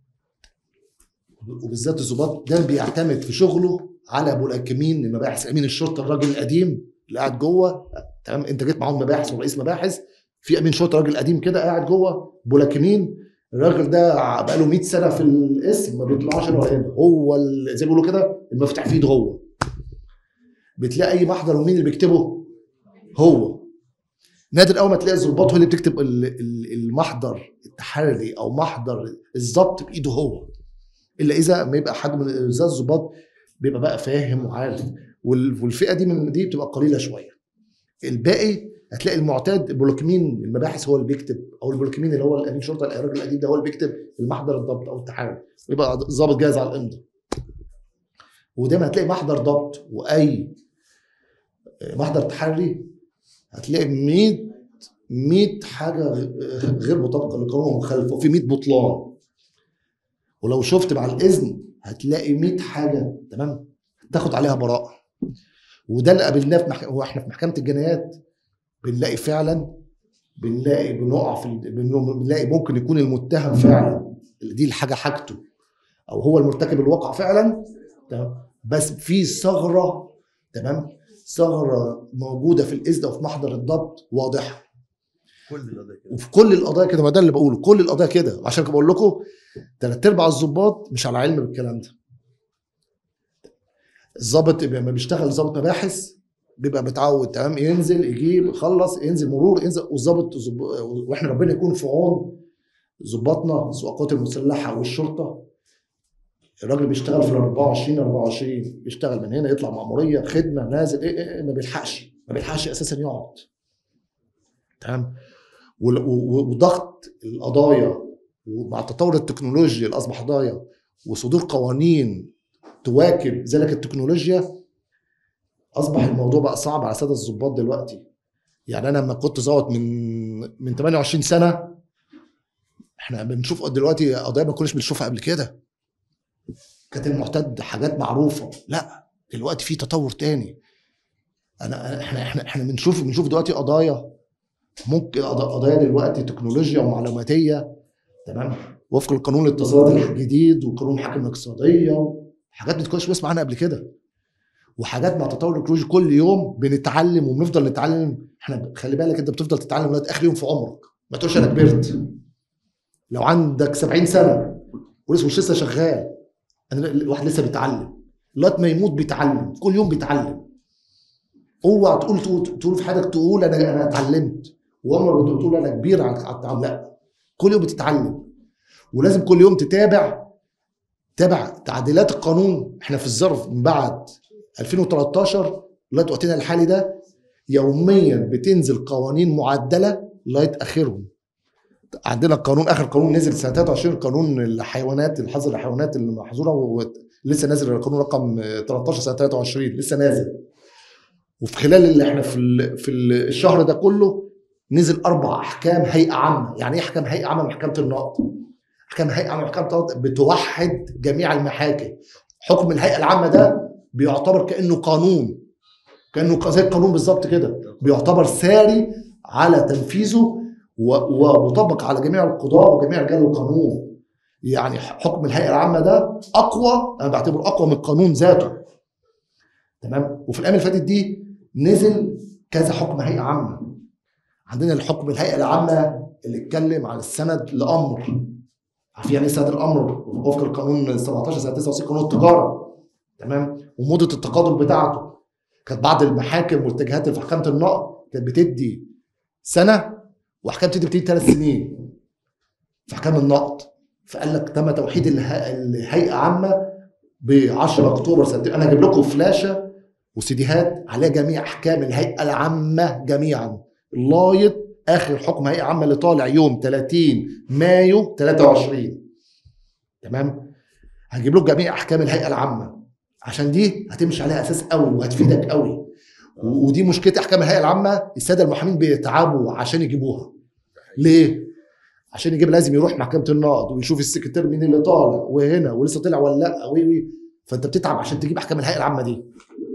وبالذات الضباط ده بيعتمد في شغله على ابو الامين المباحث، امين الشرطه الراجل القديم اللي قاعد جوه تمام. انت جيت معاهم مباحث ورئيس مباحث، في امين شرطه راجل قديم كده قاعد جوه ابو الامين، الراجل ده بقى له مية سنه في الاسم ما بيطلعش ولا هنا، هو زي ما بيقولوا كده المفتاح في ايده هو. بتلاقي اي محضر ومين اللي بيكتبه؟ هو. نادر قوي ما تلاقي الضباط هو اللي بتكتب المحضر التحري او محضر الضبط بايده هو، الا اذا ما يبقى حد من الضباط بيبقى بقى فاهم وعارف، والفئه دي من دي بتبقى قليله شويه. الباقي هتلاقي المعتاد البولوكمين المباحث هو اللي بيكتب، او البولوكمين اللي هو الامين شرطه الراجل القديم ده هو اللي بيكتب المحضر الضبط او التحري، ويبقى ضابط جاهز على الامضاء. ودايما هتلاقي محضر ضبط واي محضر تحري هتلاقي مية مية حاجه غير مطابقه للقانون ومخالفه، وفي مية بطلان. ولو شفت مع الاذن هتلاقي مية حاجه تمام تاخد عليها براءه. وده اللي قابلناه في محكمه، واحنا في محكمه الجنايات بنلاقي فعلا بنلاقي بنقع في بنلاقي ممكن يكون المتهم فعلا اللي دي الحاجه حاجته او هو المرتكب الواقع فعلا تمام، بس في ثغره تمام ثغره موجوده في الاذن او في محضر الضبط واضحه. كل القضايا كده، وفي كل القضايا كده، ما ده اللي بقوله، كل القضايا كده. عشان كده بقول لكم ثلاث ارباع الضباط مش على علم بالكلام ده. الضابط لما بيشتغل ضابط مباحث بيبقى متعود تمام، ينزل يجيب يخلص ينزل مرور ينزل، والظابط واحنا ربنا يكون في عون ظباطنا سواء القوات المسلحه والشرطه. الراجل بيشتغل في ال أربعة وعشرين أربعة وعشرين، بيشتغل من هنا يطلع مأمورية خدمة نازل إيه إيه ما بيلحقش ما بيلحقش أساسا يقعد. تمام. وضغط القضايا ومع تطور التكنولوجيا اللي أصبح قضايا وصدور قوانين تواكب ذلك التكنولوجيا، أصبح الموضوع بقى صعب على سادة الضباط دلوقتي. يعني أنا لما كنت ظابط من من ثمانية وعشرين سنة، إحنا بنشوف دلوقتي قضايا ما كناش بنشوفها قبل كده. كانت المعتاد حاجات معروفه، لا دلوقتي في تطور تاني. انا احنا احنا احنا بنشوف بنشوف دلوقتي قضايا، ممكن قضايا دلوقتي تكنولوجيا ومعلوماتيه تمام، وفق القانون الاتصالات الجديد وقانون الحكم الاقتصاديه، حاجات ما كناش بنسمع عنها قبل كده. وحاجات مع تطور التكنولوجيا كل يوم بنتعلم وبنفضل نتعلم. احنا خلي بالك انت بتفضل تتعلم لغايه اخر يوم في عمرك، ما تقولش انا كبرت. لو عندك سبعين سنه ولسه مش لسه شغال، انا الواحد لسه بيتعلم لغايه ما يموت بيتعلم، كل يوم بيتعلم. اوعى تقول تقول في حياتك تقول انا انا اتعلمت، وعمرك تقول انا كبير على التعلم، لا كل يوم بتتعلم. ولازم كل يوم تتابع تابع تعديلات القانون. احنا في الظرف من بعد ألفين وتلتاشر لغايه وقتنا الحالي ده يوميا بتنزل قوانين معدله لغايه اخرهم. عندنا القانون اخر قانون نزل سنه ثلاثة وعشرين، قانون الحيوانات الحظر الحيوانات المحظوره، ولسه نازل القانون رقم تلتاشر سنه ثلاثة وعشرين لسه نازل. وفي خلال اللي احنا في في الشهر ده كله نزل اربع احكام هيئه عامه. يعني ايه احكام هيئه عامه؟ محكمه النقض. احكام هيئه عامه محكمه النقض بتوحد جميع المحاكم. حكم الهيئه العامه ده بيعتبر كانه قانون، كانه زي القانون بالظبط كده، بيعتبر ساري على تنفيذه ومطبق على جميع القضاء وجميع رجال القانون. يعني حكم الهيئه العامه ده اقوى، انا بعتبره اقوى من القانون ذاته. تمام. وفي الايام اللي فاتت دي نزل كذا حكم هيئه عامه. عندنا الحكم الهيئه العامه اللي اتكلم عن السند لامر. عارفين يعني ايه سند الامر؟ وفق القانون سبعتاشر سنه تسعة وستين قانون التجاره. تمام. ومده التقاضي بتاعته كانت بعض المحاكم والاتجاهات اللي في محكمه النقض كانت بتدي سنه، واحكام تدي بتدي ثلاث سنين في احكام النقض. فقال لك تم توحيد الهيئه عامه ب عشرة اكتوبر سنه. انا هجيب لكم فلاشه وسيديهات عليها جميع احكام الهيئه العامه جميعا لغايه اخر حكم هيئه عامه اللي طالع يوم ثلاثين مايو ثلاثة وعشرين. تمام. هجيب لكم جميع احكام الهيئه العامه عشان دي هتمشي عليها اساس قوي وهتفيدك قوي. ودي مشكله احكام الهيئه العامه، الساده المحامين بيتعبوا عشان يجيبوها. ليه؟ عشان يجيب لازم يروح محكمه النقض ويشوف السكرتير مين اللي طالع وهنا ولسه طلع ولا لا وي وي فانت بتتعب عشان تجيب احكام الهيئه العامه دي.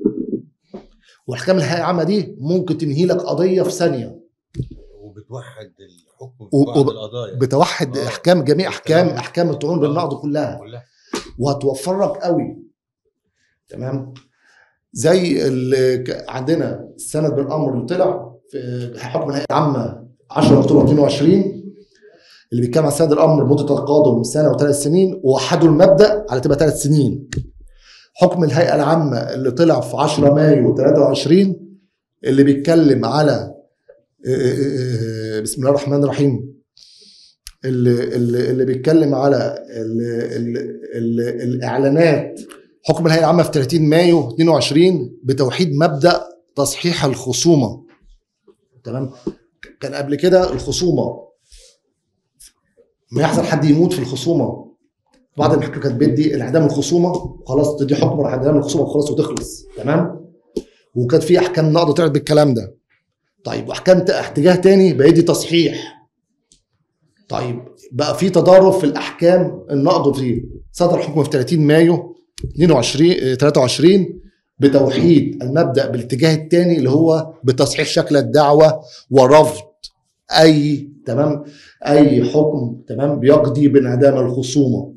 واحكام الهيئه العامه دي ممكن تنهي لك قضيه في ثانيه. وبتوحد الحكم في بعض القضايا، بتوحد آه. احكام جميع احكام احكام الطعون بالنقض كلها، وهتوفر لك قوي. تمام. زي اللي عندنا السند بالامر اللي طلع في حكم الهيئه العامه عشرة اكتوبر اتنين وعشرين اللي بيتكلم عن سند الامر مده التقاضي سنه وثلاث سنين، ووحدوا المبدا على تبقى ثلاث سنين. حكم الهيئه العامه اللي طلع في عشرة مايو ثلاثة وعشرين اللي بيتكلم على بسم الله الرحمن الرحيم اللي اللي, اللي بيتكلم على اللي اللي الاعلانات. حكم الهيئه العامه في ثلاثين مايو اتنين وعشرين بتوحيد مبدا تصحيح الخصومه. تمام. كان قبل كده الخصومه ما يحصل حد يموت في الخصومه، بعض المحكمة كانت بدي انعدام الخصومه خلاص، تدي حكم راح انعدام الخصومه وخلاص وتخلص. تمام. وكانت في احكام نقض طلعت بالكلام ده. طيب واحكام اتجاه تاني بقى دي تصحيح. طيب بقى في تضارب في الاحكام النقض. فيه صدر حكم في ثلاثين مايو اتنين وعشرين ثلاثة وعشرين بتوحيد المبدا بالاتجاه الثاني اللي هو بتصحيح شكل الدعوه ورفض اي تمام اي حكم تمام بيقضي بانعدام الخصومه.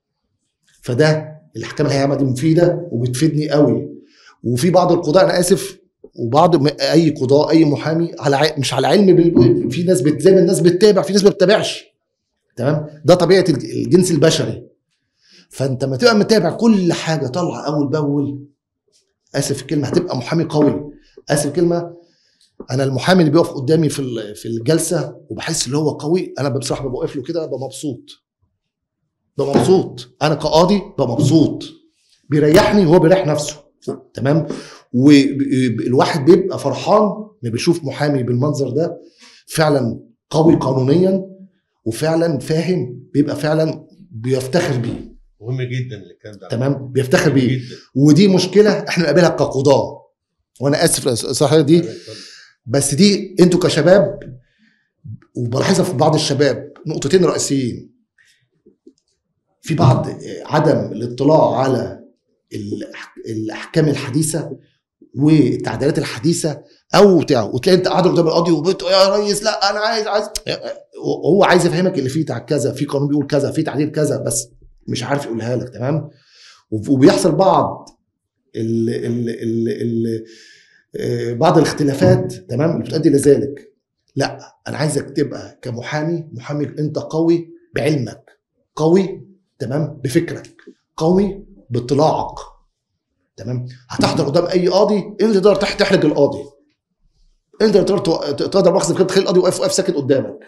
فده الاحكام الهيئه العامه دي مفيده وبتفيدني قوي. وفي بعض القضاء انا اسف وبعض اي قضاء اي محامي على مش على علم بال... في ناس بت... زي ما الناس بتتابع في ناس ما بتتابعش. تمام. ده طبيعه الجنس البشري. فانت ما تبقى متابع كل حاجه طالعه اول باول، اسف الكلمه، هتبقى محامي قوي. اسف كلمه، انا المحامي اللي بيقف قدامي في في الجلسه وبحس ان هو قوي، انا بصراحه ببقى واقف له كده ببقى مبسوط، ببقى مبسوط، انا كقاضي ببقى مبسوط، بيريحني وهو بيريح نفسه. تمام. والواحد بيبقى فرحان لما بيشوف محامي بالمنظر ده فعلا قوي قانونيا وفعلا فاهم، بيبقى فعلا بيفتخر بيه. مهم جدا الكلام ده. تمام، بيفتخر بيه. ودي مشكله احنا بنقابلها كقضاه، وانا اسف صحيح دي، بس دي انتوا كشباب وبلاحظها في بعض الشباب نقطتين رئيسيين. في بعض عدم الاطلاع على الاحكام الحديثه والتعديلات الحديثه او بتاع، وتلاقي انت قاعد قدام القاضي وبتقول يا ريس لا انا عايز عايز هو عايز يفهمك اللي فيه كذا، في قانون بيقول كذا، في تعديل كذا، بس مش عارف يقولها لك. تمام. وبيحصل بعض ال ال ال ال بعض الاختلافات تمام اللي بتؤدي لذلك. لا انا عايزك تبقى كمحامي محامي انت قوي بعلمك، قوي تمام بفكرك، قوي باطلاعك. تمام. هتحضر قدام اي قاضي انت تقدر تحرج القاضي، انت تقدر تقدر مؤاخذه كده تخلي القاضي واقف واقف ساكت قدامك.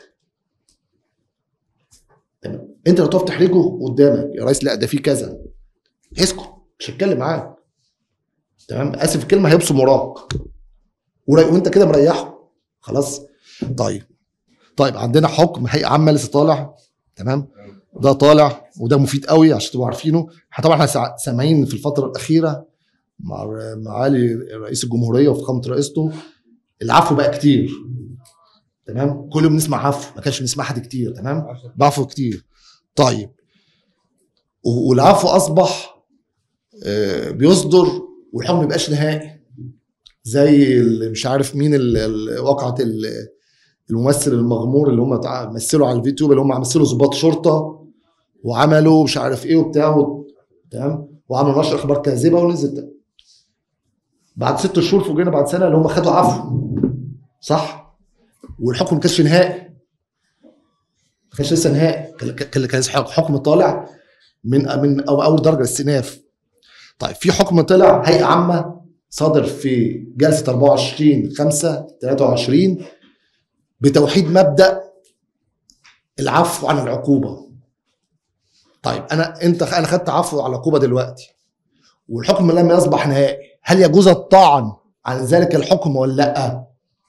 تمام. انت لو تقف تحرجه قدامك يا ريس لا ده في كذا، اسكت مش هتكلم معاك. تمام. اسف الكلمه هيبصم وراك وانت كده مريحه خلاص. طيب طيب عندنا حكم هيئه عامه لسه طالع. تمام. ده طالع وده مفيد قوي عشان تبقوا عارفينه. طبعا احنا سامعين في الفتره الاخيره مع معالي رئيس الجمهوريه وفخامه رئيسته العفو بقى كتير. تمام. كل يوم بنسمع عفو، ما كانش بنسمع حد كتير. تمام. بعفو كتير. طيب والعفو اصبح بيصدر والحكم ما بيبقاش نهائي، زي مش عارف مين وقعه الممثل المغمور اللي هم مثلوا على الفيديو اللي هم مثلوا ضباط شرطه وعملوا مش عارف ايه وبتاع. تمام. وعملوا نشر اخبار كاذبه ونزل بعد ست شهور فوجئنا بعد سنه اللي هم خدوا عفو. صح. والحكم ما كانش نهائي، ما كانش لسه نهائي، كان حكم طالع من من او اول درجه الاستئناف. طيب في حكم طلع هيئه عامه صادر في جلسه أربعة وعشرين خمسة ثلاثة وعشرين بتوحيد مبدا العفو عن العقوبه. طيب انا انت انا خدت عفو على العقوبه دلوقتي والحكم لم يصبح نهائي، هل يجوز الطعن عن ذلك الحكم ولا لا؟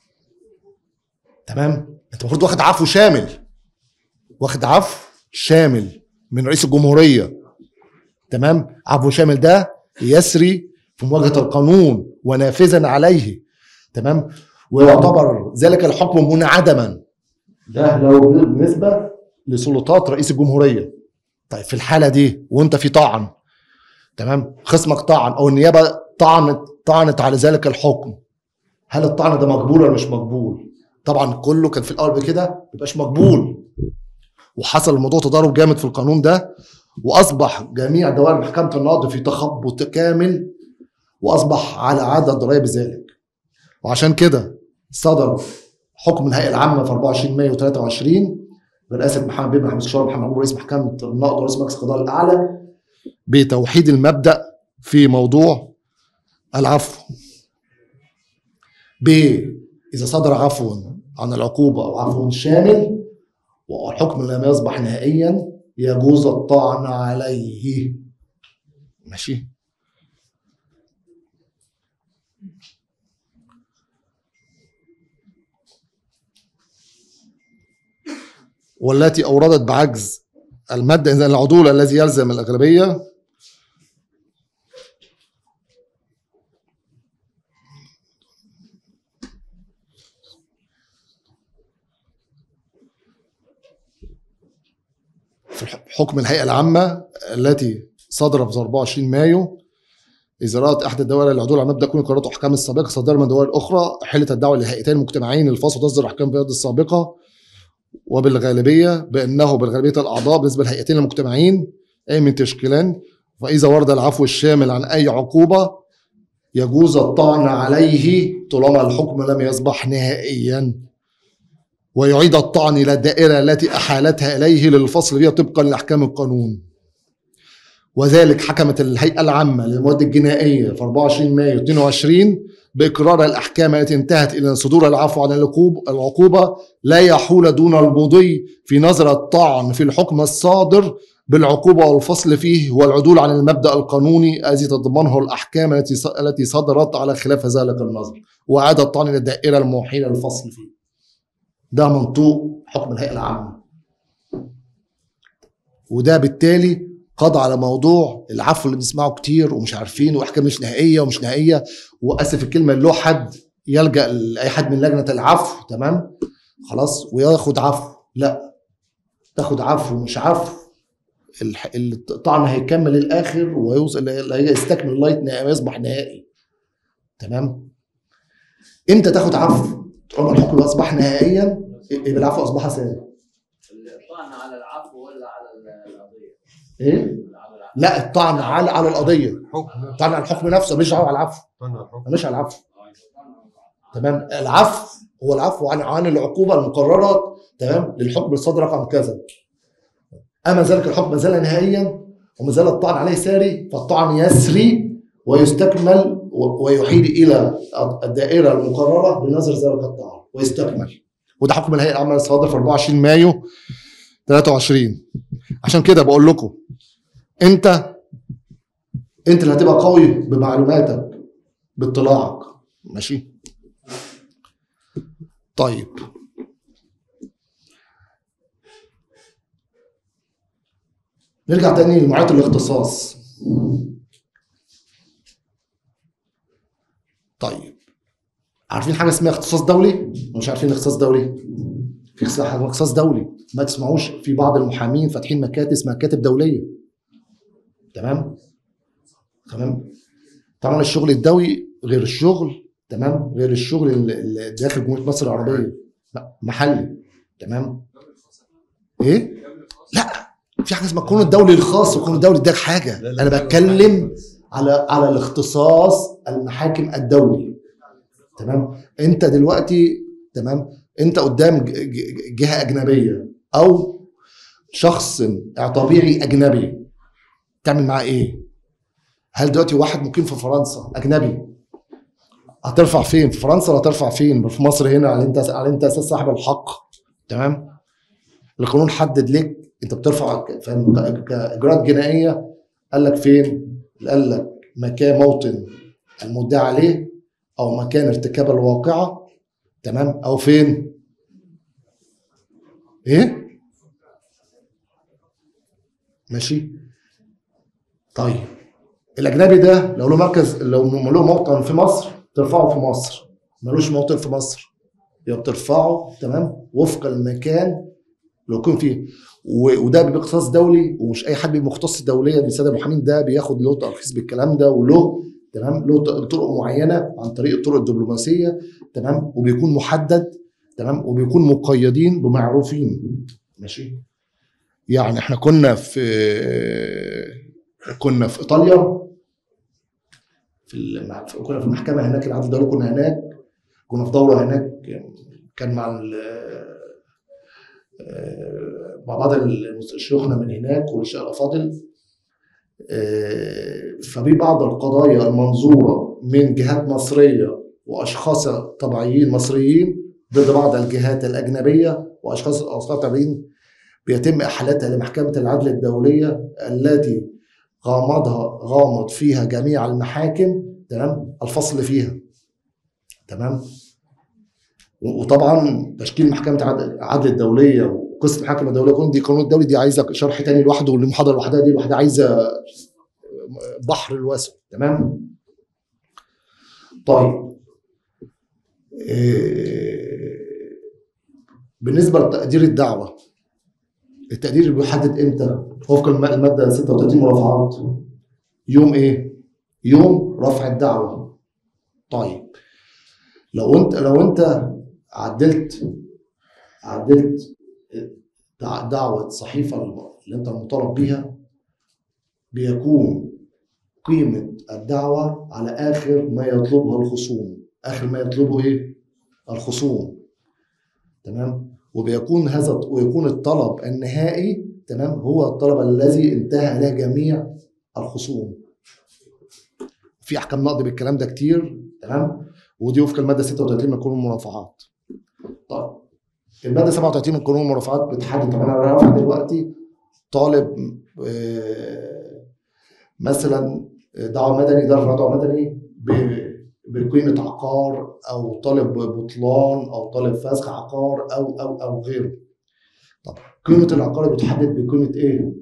تمام. انت المفروض واخد عفو شامل، واخد عفو شامل من رئيس الجمهوريه. تمام. عفو شامل ده يسري في مواجهه القانون ونافذا عليه. تمام. ويعتبر ذلك الحكم منعدما، ده لو بالنسبه لسلطات رئيس الجمهوريه. طيب في الحاله دي وانت في طعن، تمام، خصمك طعن او النيابه طعنت طعنت على ذلك الحكم، هل الطعن ده مقبول ولا مش مقبول؟ طبعا كله كان في الاول بكده ما بيبقاش مقبول، وحصل الموضوع تضارب جامد في القانون ده، واصبح جميع دوائر محكمه النقض في تخبط كامل، واصبح على عاده الضرائب ذلك. وعشان كده صدر حكم الهيئه العامه في أربعة وعشرين مايو ثلاثة وعشرين برئاسه محمد بن محمد الشاور محمد رئيس محكمه النقض ورئيس مجلس القضاء الاعلى بتوحيد المبدا في موضوع العفو. ب اذا صدر عفو عن العقوبه او عفو شامل والحكم لم يصبح نهائيا يجوز الطعن عليه. ماشي. والتي اوردت بعجز الماده اذا العدول الذي يلزم الاغلبيه في حكم الهيئه العامه التي صدر في أربعة وعشرين مايو اذا رات احدى الدوائر العدول على مبدا كون قرارات احكام السابقه صادره من دوائر اخرى حلت الدعوه للهيئتين المجتمعين الفصل تصدر احكام بيد السابقه وبالغالبيه بانه بالغالبيه الاعضاء بالنسبه للهيئتين المجتمعين اي من تشكيلان. واذا ورد العفو الشامل عن اي عقوبه يجوز الطعن عليه طالما الحكم لم يصبح نهائيا، ويعيد الطعن الى الدائره التي احالتها اليه للفصل بها طبقا لاحكام القانون. وذلك حكمت الهيئة العامة للمواد الجنائية في أربعة وعشرين مايو اثنين وعشرين بإقرار الأحكام التي انتهت إلى صدور العفو عن العقوبة لا يحول دون المضي في نظر الطعن في الحكم الصادر بالعقوبة والفصل فيه هو العدول عن المبدأ القانوني الذي تضمنه الأحكام التي التي صدرت على خلاف ذلك النظر وإعادة الطعن إلى الدائرة الموحية للفصل فيه. ده منطوق حكم الهيئة العامة، وده بالتالي قضى على موضوع العفو اللي بنسمعه كتير ومش عارفين واحكام مش نهائيه ومش نهائيه. واسف الكلمه اللي له حد يلجا لاي حد من لجنه العفو، تمام، خلاص، وياخد عفو. لا، تاخد عفو مش عفو، الطعن هيكمل للاخر ويوصل يستكمل لغايه ما يصبح نهائي. تمام. امتى تاخد عفو؟ طالما الحكم اصبح نهائيا يبقى العفو اصبح ساري. الطعن على العفو ولا على القضيه؟ ايه؟ لا، الطعن على على القضيه، الطعن على الحكم نفسه، مش على العفو، مش على العفو. تمام. العفو هو العفو عن عن العقوبه المقرره، تمام، للحكم الصادر رقم كذا. اما ذلك الحكم ما زال نهائيا وما زال الطعن عليه ساري، فالطعن يسري ويستكمل ويحيل الى الدائره المقرره بنظر ذلك الطعن ويستكمل. وده حكم الهيئه العامه الصادر في أربعة وعشرين مايو ثلاثة وعشرين. عشان كده بقول لكم انت انت اللي هتبقى قوي بمعلوماتك باطلاعك. ماشي؟ طيب، نرجع تاني لمعايير الاختصاص. طيب، عارفين حاجه اسمها اختصاص دولي؟ مش عارفين اختصاص دولي؟ في اختصاص دولي ما تسمعوش في بعض المحامين فاتحين مكاتب اسمها مكاتب دوليه. تمام؟ تمام؟ طبعا الشغل الدولي غير الشغل، تمام، غير الشغل اللي داخل جمهوريه مصر العربيه محلي. تمام؟ ايه؟ لا، في حاجه اسمها القانون الدولي الخاص والقانون الدولي ده حاجه. انا بتكلم على على الاختصاص المحاكم الدولي. تمام؟ انت دلوقتي، تمام، انت قدام جهه اجنبيه او شخص طبيعي اجنبي، تعمل معاه ايه؟ هل دلوقتي واحد مقيم في فرنسا اجنبي هترفع فين؟ في فرنسا ولا هترفع فين؟ في مصر هنا على انت على انت اساس صاحب الحق. تمام؟ القانون حدد لك انت بترفع كاجراءات جنائيه. قال لك فين؟ قال لك مكان موطن المدعى عليه او مكان ارتكاب الواقعه. تمام؟ او فين؟ ايه؟ ماشي؟ طيب، الاجنبي ده لو له مركز، لو له موطن في مصر ترفعه في مصر، ملوش موطن في مصر يبقى بترفعه، تمام، وفق المكان لو يكون فيه. وده بيبقى اختصاص دولي، ومش اي حد بيبقى مختص دوليا. الساده المحامين ده بياخد له ترخيص بالكلام ده، وله، تمام، له طرق معينه عن طريق الطرق الدبلوماسيه. تمام؟ وبيكون محدد، تمام، وبيكون مقيدين بمعروفين. ماشي؟ يعني احنا كنا في كنا في ايطاليا، في كنا في المحكمه هناك العدل الدولي، كنا هناك، كنا في دوره هناك، كان مع مع بعض شيوخنا من هناك والشيخ الافاضل. ففي بعض القضايا المنظوره من جهات مصريه واشخاص طبيعيين مصريين ضد بعض الجهات الاجنبيه واشخاص اشخاص طبيعيين بيتم احالتها لمحكمه العدل الدوليه التي غامضها غامض فيها جميع المحاكم. تمام؟ الفصل فيها. تمام؟ وطبعا تشكيل محكمه العدل الدوليه وقصه المحاكم الدوليه، كون دي القانون الدولي دي عايزه شرح تاني لوحده، والمحاضره لوحدها دي لوحدها عايزه بحر الواسع. تمام؟ طيب، بالنسبه لتقدير الدعوه، التقدير بيحدد امتى؟ وفق الماده ستة وثلاثين مرافعات. يوم ايه؟ يوم رفع الدعوه. طيب، لو انت لو انت عدلت عدلت دعوه صحيفه اللي انت مطالب بيها، بيكون قيمه الدعوه على اخر ما يطلبه الخصوم. اخر ما يطلبه ايه؟ الخصوم. تمام؟ وبيكون هذا ويكون الطلب النهائي، تمام، هو الطلب الذي انتهى اليه جميع الخصوم. في احكام نقض بالكلام ده كتير، تمام، ودي وفق الماده ستة وثلاثين من قانون المرافعات. طيب الماده سبعة وثلاثين من قانون المرافعات بتحدد، طب انا رافع دلوقتي طالب آه مثلا دعوه مدني، ده رفع دعوه مدني بقيمه عقار، او طالب بطلان، او طالب فسخ عقار، او او او غيره. طب قيمه العقار بتحدد بقيمه ايه؟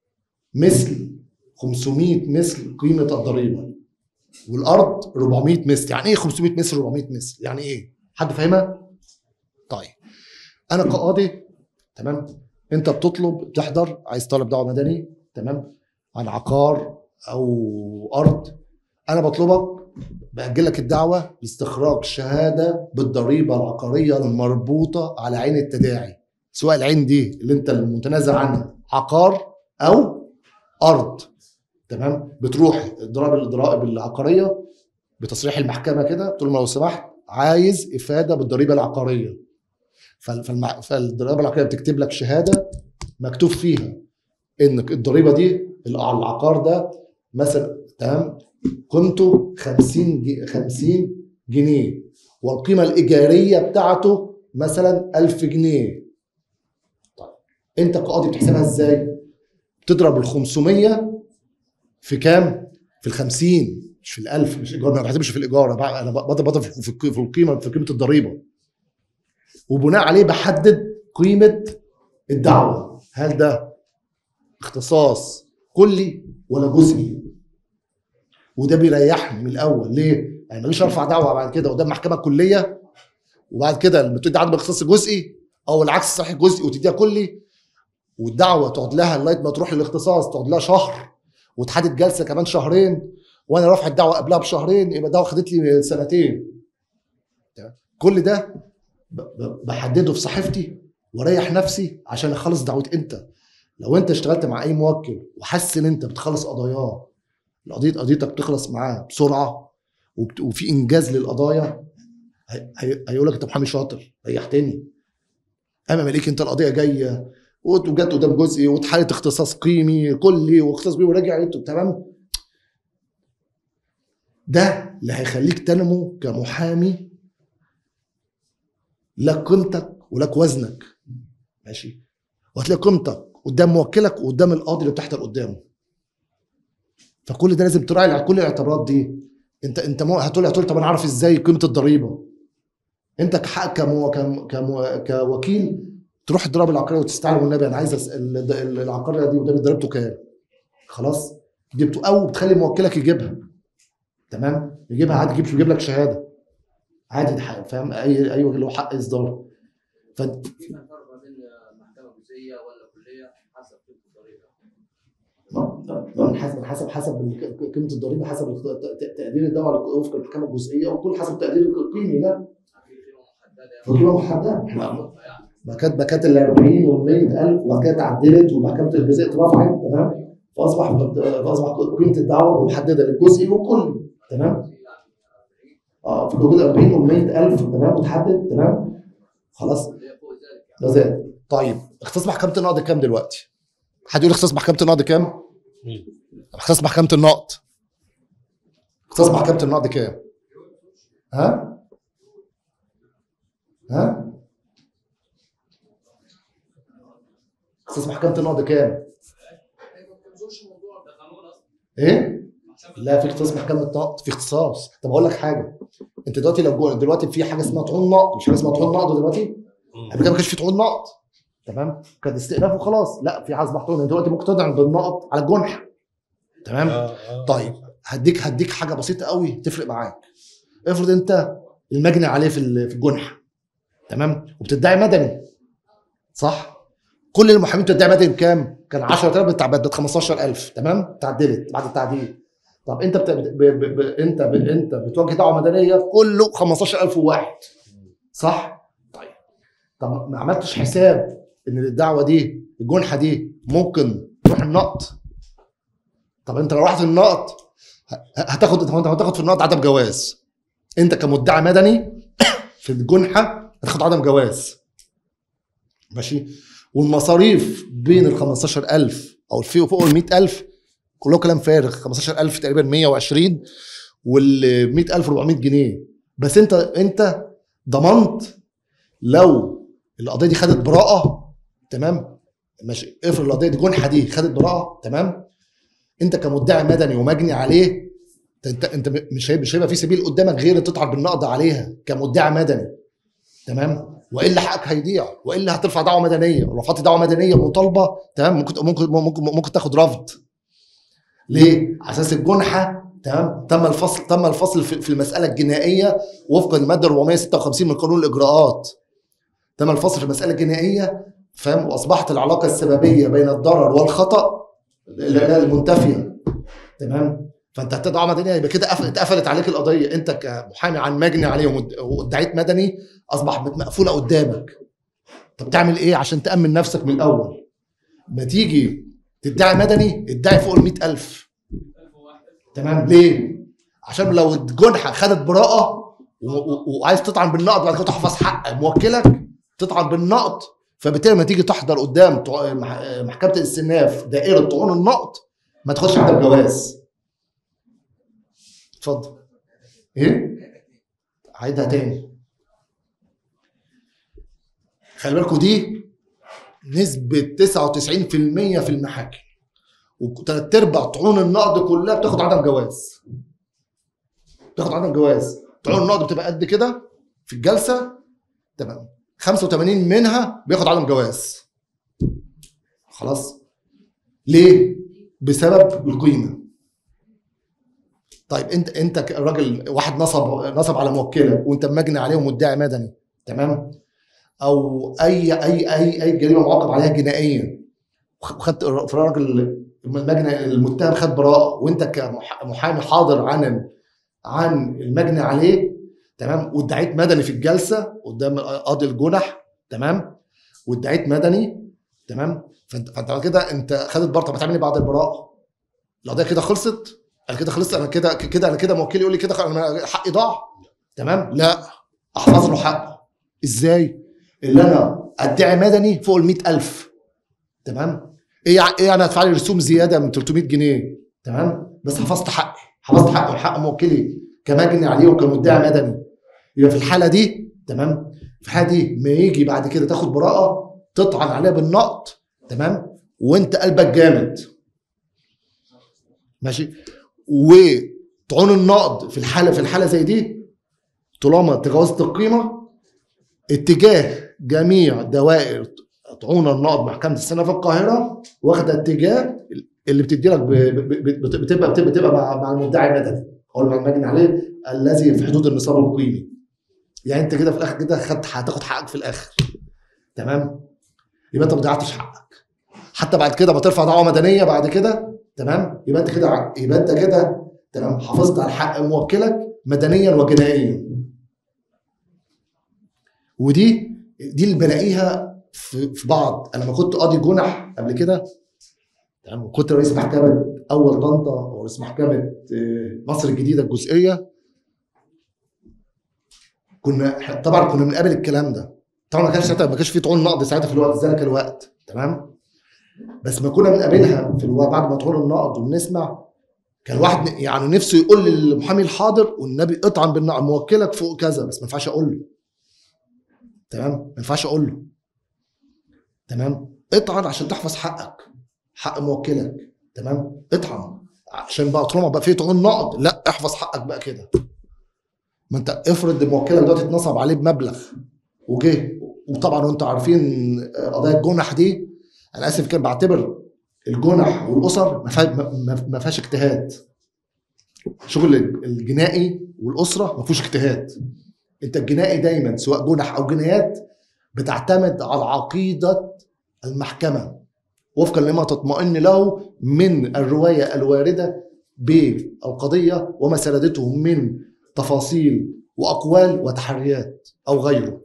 مثل خمسمائة مثل قيمه الضريبه، والارض أربعمائة مثل. يعني ايه خمسمائة مثل أربعمائة مثل؟ يعني ايه؟ حد فاهمها؟ طيب انا كقاضي، تمام، انت بتطلب، بتحضر، عايز طالب دعوه مدني، تمام، عن عقار او ارض، انا بطلبك باجل لك الدعوه لاستخراج شهاده بالضريبه العقاريه المربوطه على عين التداعي، سواء العين دي اللي انت المتنازع عنها عقار او ارض، تمام. بتروح ضرائب الضرائب العقاريه بتصريح المحكمه كده، بتقول لو سمحت عايز افاده بالضريبه العقاريه، فالمع... فالضريبه العقاريه بتكتب لك شهاده مكتوب فيها ان الضريبه دي العقار ده مثلا، تمام، قيمته خمسين جنيه، والقيمه الايجاريه بتاعته مثلا ألف جنيه. طيب انت كقاضي بتحسبها ازاي؟ بتضرب ال خمسمائة في كام؟ في ال خمسين، مش في ال ألف، مش ايجار، ما بحسبش في الايجار، انا بضرب بضرب في القيمه، في قيمه الضريبه، وبناء عليه بحدد قيمه الدعوه، هل ده اختصاص كلي ولا جزئي. وده بيريحني من الاول. ليه؟ يعني ماليش ارفع دعوه بعد كده قدام محكمه كليه، وبعد كده لما تدي عدم اختصاص جزئي او العكس صحيح جزئي وتديها كلي، والدعوه تقعد لها لغايه ما تروح للاختصاص تقعد لها شهر، وتحدد جلسه كمان شهرين، وانا رافع الدعوه قبلها بشهرين، يبقى الدعوه خدت لي سنتين. كل ده بحدده في صحيفتي واريح نفسي عشان اخلص دعوتي. انت لو انت اشتغلت مع اي موكل وحس ان انت بتخلص قضاياه، القضيه قضيتك بتخلص معاه بسرعه وفي انجاز للقضايا، هيقول لك انت محامي شاطر، ريحتني. اما مالك انت القضيه جايه وجت قدام جزئي واتحالت اختصاص قيمي كلي واختصاص قيمي ورجع انت تمام، ده اللي هيخليك تنمو كمحامي، لك قيمتك ولك وزنك، ماشي، وهتلاقي قيمتك قدام موكلك وقدام القاضي اللي بتحضر قدامه. فكل ده لازم تراعي على كل الاعتبارات دي. انت انت مو هتقول هتقول طب انا اعرف ازاي قيمه الضريبه؟ انت كحق كمو كمو كوكيل تروح الضرائب العقاريه وتستعلم والنبي انا عايز العقاريه دي قدامي ضريبته كام؟ خلاص جبته، او بتخلي موكلك يجيبها، تمام، يجيبها عادي، يجيب يجيب لك شهاده عادي، فاهم؟ اي ايوه له حق اصدار. ف في فرق ما بين محكمه جزئيه ولا كليه حسب قيمه الضريبه؟ حسب حسب حسب قيمه الضريبه، حسب تقدير الدعوه وفق المحكمه الجزئيه، وكل حسب تقدير القيمي ده. في قيمه محدده، ما كانت ما كانت ال أربعين وال مية ألف وبعد كده اتعدلت ومحكمه الجزئيه اترفعت، تمام، فاصبح فاصبح قيمه الدعوه محدده للجزئي والكلي، تمام. اه في الجزء أربعين وال مية ألف، تمام، متحدد، تمام، خلاص ده زاد. طيب اختصاص محكمه النقد كام دلوقتي؟ حد يقول اختصاص محكمه النقد كام؟ اختصاص محكمه النقد اختصاص محكمه النقد كام؟ ها؟ ها؟ اختصاص محكمه النقد كام؟ ايه؟ لا، في اختصاص محكمه النقد، في اختصاص. طب اقول لك حاجه، انت دلوقتي لو دلوقتي في حاجه اسمها طعون نقد، مش حاجه اسمها طعون نقد دلوقتي؟ قبل كده ما كانش في طعون نقد، تمام، كان استئناف وخلاص. لا، في اصبح طعون، دلوقتي ممكن تدعم بالنقد على الجنح، تمام. طيب هديك هديك حاجه بسيطه قوي تفرق معاك. افرض انت المجني عليه في في الجنح، تمام، وبتدعي مدني، صح؟ كل المحامين بتدعي مدني بكام؟ كان عشرة آلاف بتعدد خمستاشر ألف، تمام، تعدلت بعد التعديل. طب انت بت... ب... ب... ب... انت ب... انت بتواجه دعوه مدنيه كله خمستاشر ألف وواحد، صح؟ طيب طب ما عملتش حساب ان الدعوه دي الجنحه دي ممكن تروح النقد. طب انت لو رحت النقد هتاخد انت هتاخد في النقد عدم جواز. انت كمدعي مدني في الجنحه هتاخد عدم جواز، ماشي، والمصاريف بين ال خمستاشر ألف او الفي فوق ال مية ألف كله كلام فارغ. خمستاشر ألف تقريبا مية وعشرين وال مية ألف أربعمية جنيه. بس انت انت ضمنت لو القضيه دي خدت براءه، تمام، ماشي، افرض القضيه دي جنحه دي خدت براءه، تمام، انت كمدعي مدني ومجني عليه انت انت مش هيبقى مش هيبقى في سبيل قدامك غير تطعن بالنقض عليها كمدعي مدني، تمام، والا حقك هيضيع، والا هترفع دعوه مدنيه. لو رفعت دعوه مدنيه مطالبه، تمام، ممكن ممكن ممكن ممكن تاخد رفض. ليه؟ على اساس الجنحه، تمام، تم الفصل تم الفصل في المساله الجنائيه وفقا للماده أربعمية وستة وخمسين من قانون الاجراءات. تم الفصل في المساله الجنائيه، فاهم، واصبحت العلاقه السببيه بين الضرر والخطا المنتفيه، تمام. فانت هتدعو مدنيه يبقى كده اتقفلت عليك القضيه. انت كمحامي عن مجني عليه وادعيت مدني اصبح مقفوله قدامك. طب تعمل ايه عشان تامن نفسك من الاول؟ ما تيجي تدعي مدني ادعي فوق ال مية ألف، تمام. ليه؟ عشان لو الجنحه خدت براءه وعايز تطعن بالنقض بعد كده تحفظ حق موكلك تطعن بالنقض، فبالتالي ما تيجي تحضر قدام محكمه الاستئناف دائره طعون النقض ما تاخدش حتى الجواز. اتفضل. ايه؟ عيدها تاني. خلي بالكوا دي نسبة تسعة وتسعين في المية في المحاكم، وثلاث ارباع طعون النقض كلها بتاخد عدم جواز. بتاخد عدم جواز. طعون النقض بتبقى قد كده في الجلسة، تمام، خمسة وثمانين منها بياخد عدم جواز. خلاص؟ ليه؟ بسبب القيمة. طيب انت انت راجل واحد نصب نصب على موكلك وانت مجني عليه ومدعي مدني، تمام، او اي اي اي اي جريمه معاقب عليها جنائيا، وخدت في راجل المجني المتهم خد براءه وانت كمحامي حاضر عن عن المجني عليه، تمام، وادعيت مدني في الجلسه قدام قاضي الجنح، تمام، وادعيت مدني، تمام، فانت فانت كده انت خدت براءه. طب هتعمل ايه بعد البراءه؟ القضيه كده خلصت؟ انا كده خلصت، انا كده كده انا كده موكلي يقول لي كده انا حقي ضاع، تمام؟ لا، احفظ له حقه. ازاي؟ اللي انا ادعي مدني فوق ال مية ألف، تمام، ايه ايه يعني ادفع لي رسوم زياده من ثلاثمية جنيه، تمام، بس حفظت حقي، حفظت حقي وحق موكلي كمجني عليه وكمدعي مدني. يبقى في الحاله دي، تمام، في الحاله دي ما يجي بعد كده تاخد براءه تطعن عليها بالنقض، تمام، وانت قلبك جامد، ماشي. وطعون النقض في الحاله في الحاله زي دي طالما تجاوزت القيمه، اتجاه جميع دوائر طعون النقض محكمه السنه في القاهره واخده اتجاه اللي بتدي لك بتبقى بتبقى مع مع المدعي المدني او مع المجني عليه الذي في حدود النصاب القيمي. يعني انت كده في الاخر كده خدت هتاخد حقك في الاخر، تمام. يبقى انت ما ضيعتش حقك حتى بعد كده ما ترفع دعوه مدنيه بعد كده، تمام. يبقى انت كده يبقى انت كده تمام حافظت على حق موكلك مدنيا وجنائيا. ودي دي اللي بلاقيها في, في بعض. انا لما كنت قاضي جنح قبل كده، تمام، وكنت رئيس محكمه اول طنطا ورئيس محكمه مصر الجديده الجزئيه، كنا طبعا كنا بنقابل الكلام ده. طبعا ما كانش ساعتها ما كانش في طعون نقض ساعتها في الوقت ذلك الوقت، تمام، بس ما كنا بنقابلها في الوقت بعد ما طعون النقض وبنسمع، كان الواحد يعني نفسه يقول للمحامي الحاضر والنبي اطعن بالنقض موكلك فوق كذا، بس ما ينفعش اقول له، تمام، ما ينفعش اقول له، تمام، اطعن عشان تحفظ حقك حق موكلك، تمام، اطعن عشان بقى طالما بقى في طعون نقض لا احفظ حقك بقى كده. ما انت افرض موكلك دلوقتي اتنصب عليه بمبلغ وجه، وطبعا وانتوا عارفين قضايا الجنح دي، انا اسف كان بعتبر الجنح والاسر ما فيهاش اجتهاد. شغل الجنائي والاسره ما فيهوش اجتهاد. انت الجنائي دايما سواء جنح او جنايات بتعتمد على عقيده المحكمه وفقا لما تطمئن له من الروايه الوارده بالقضيه وما سردته من تفاصيل واقوال وتحريات او غيره.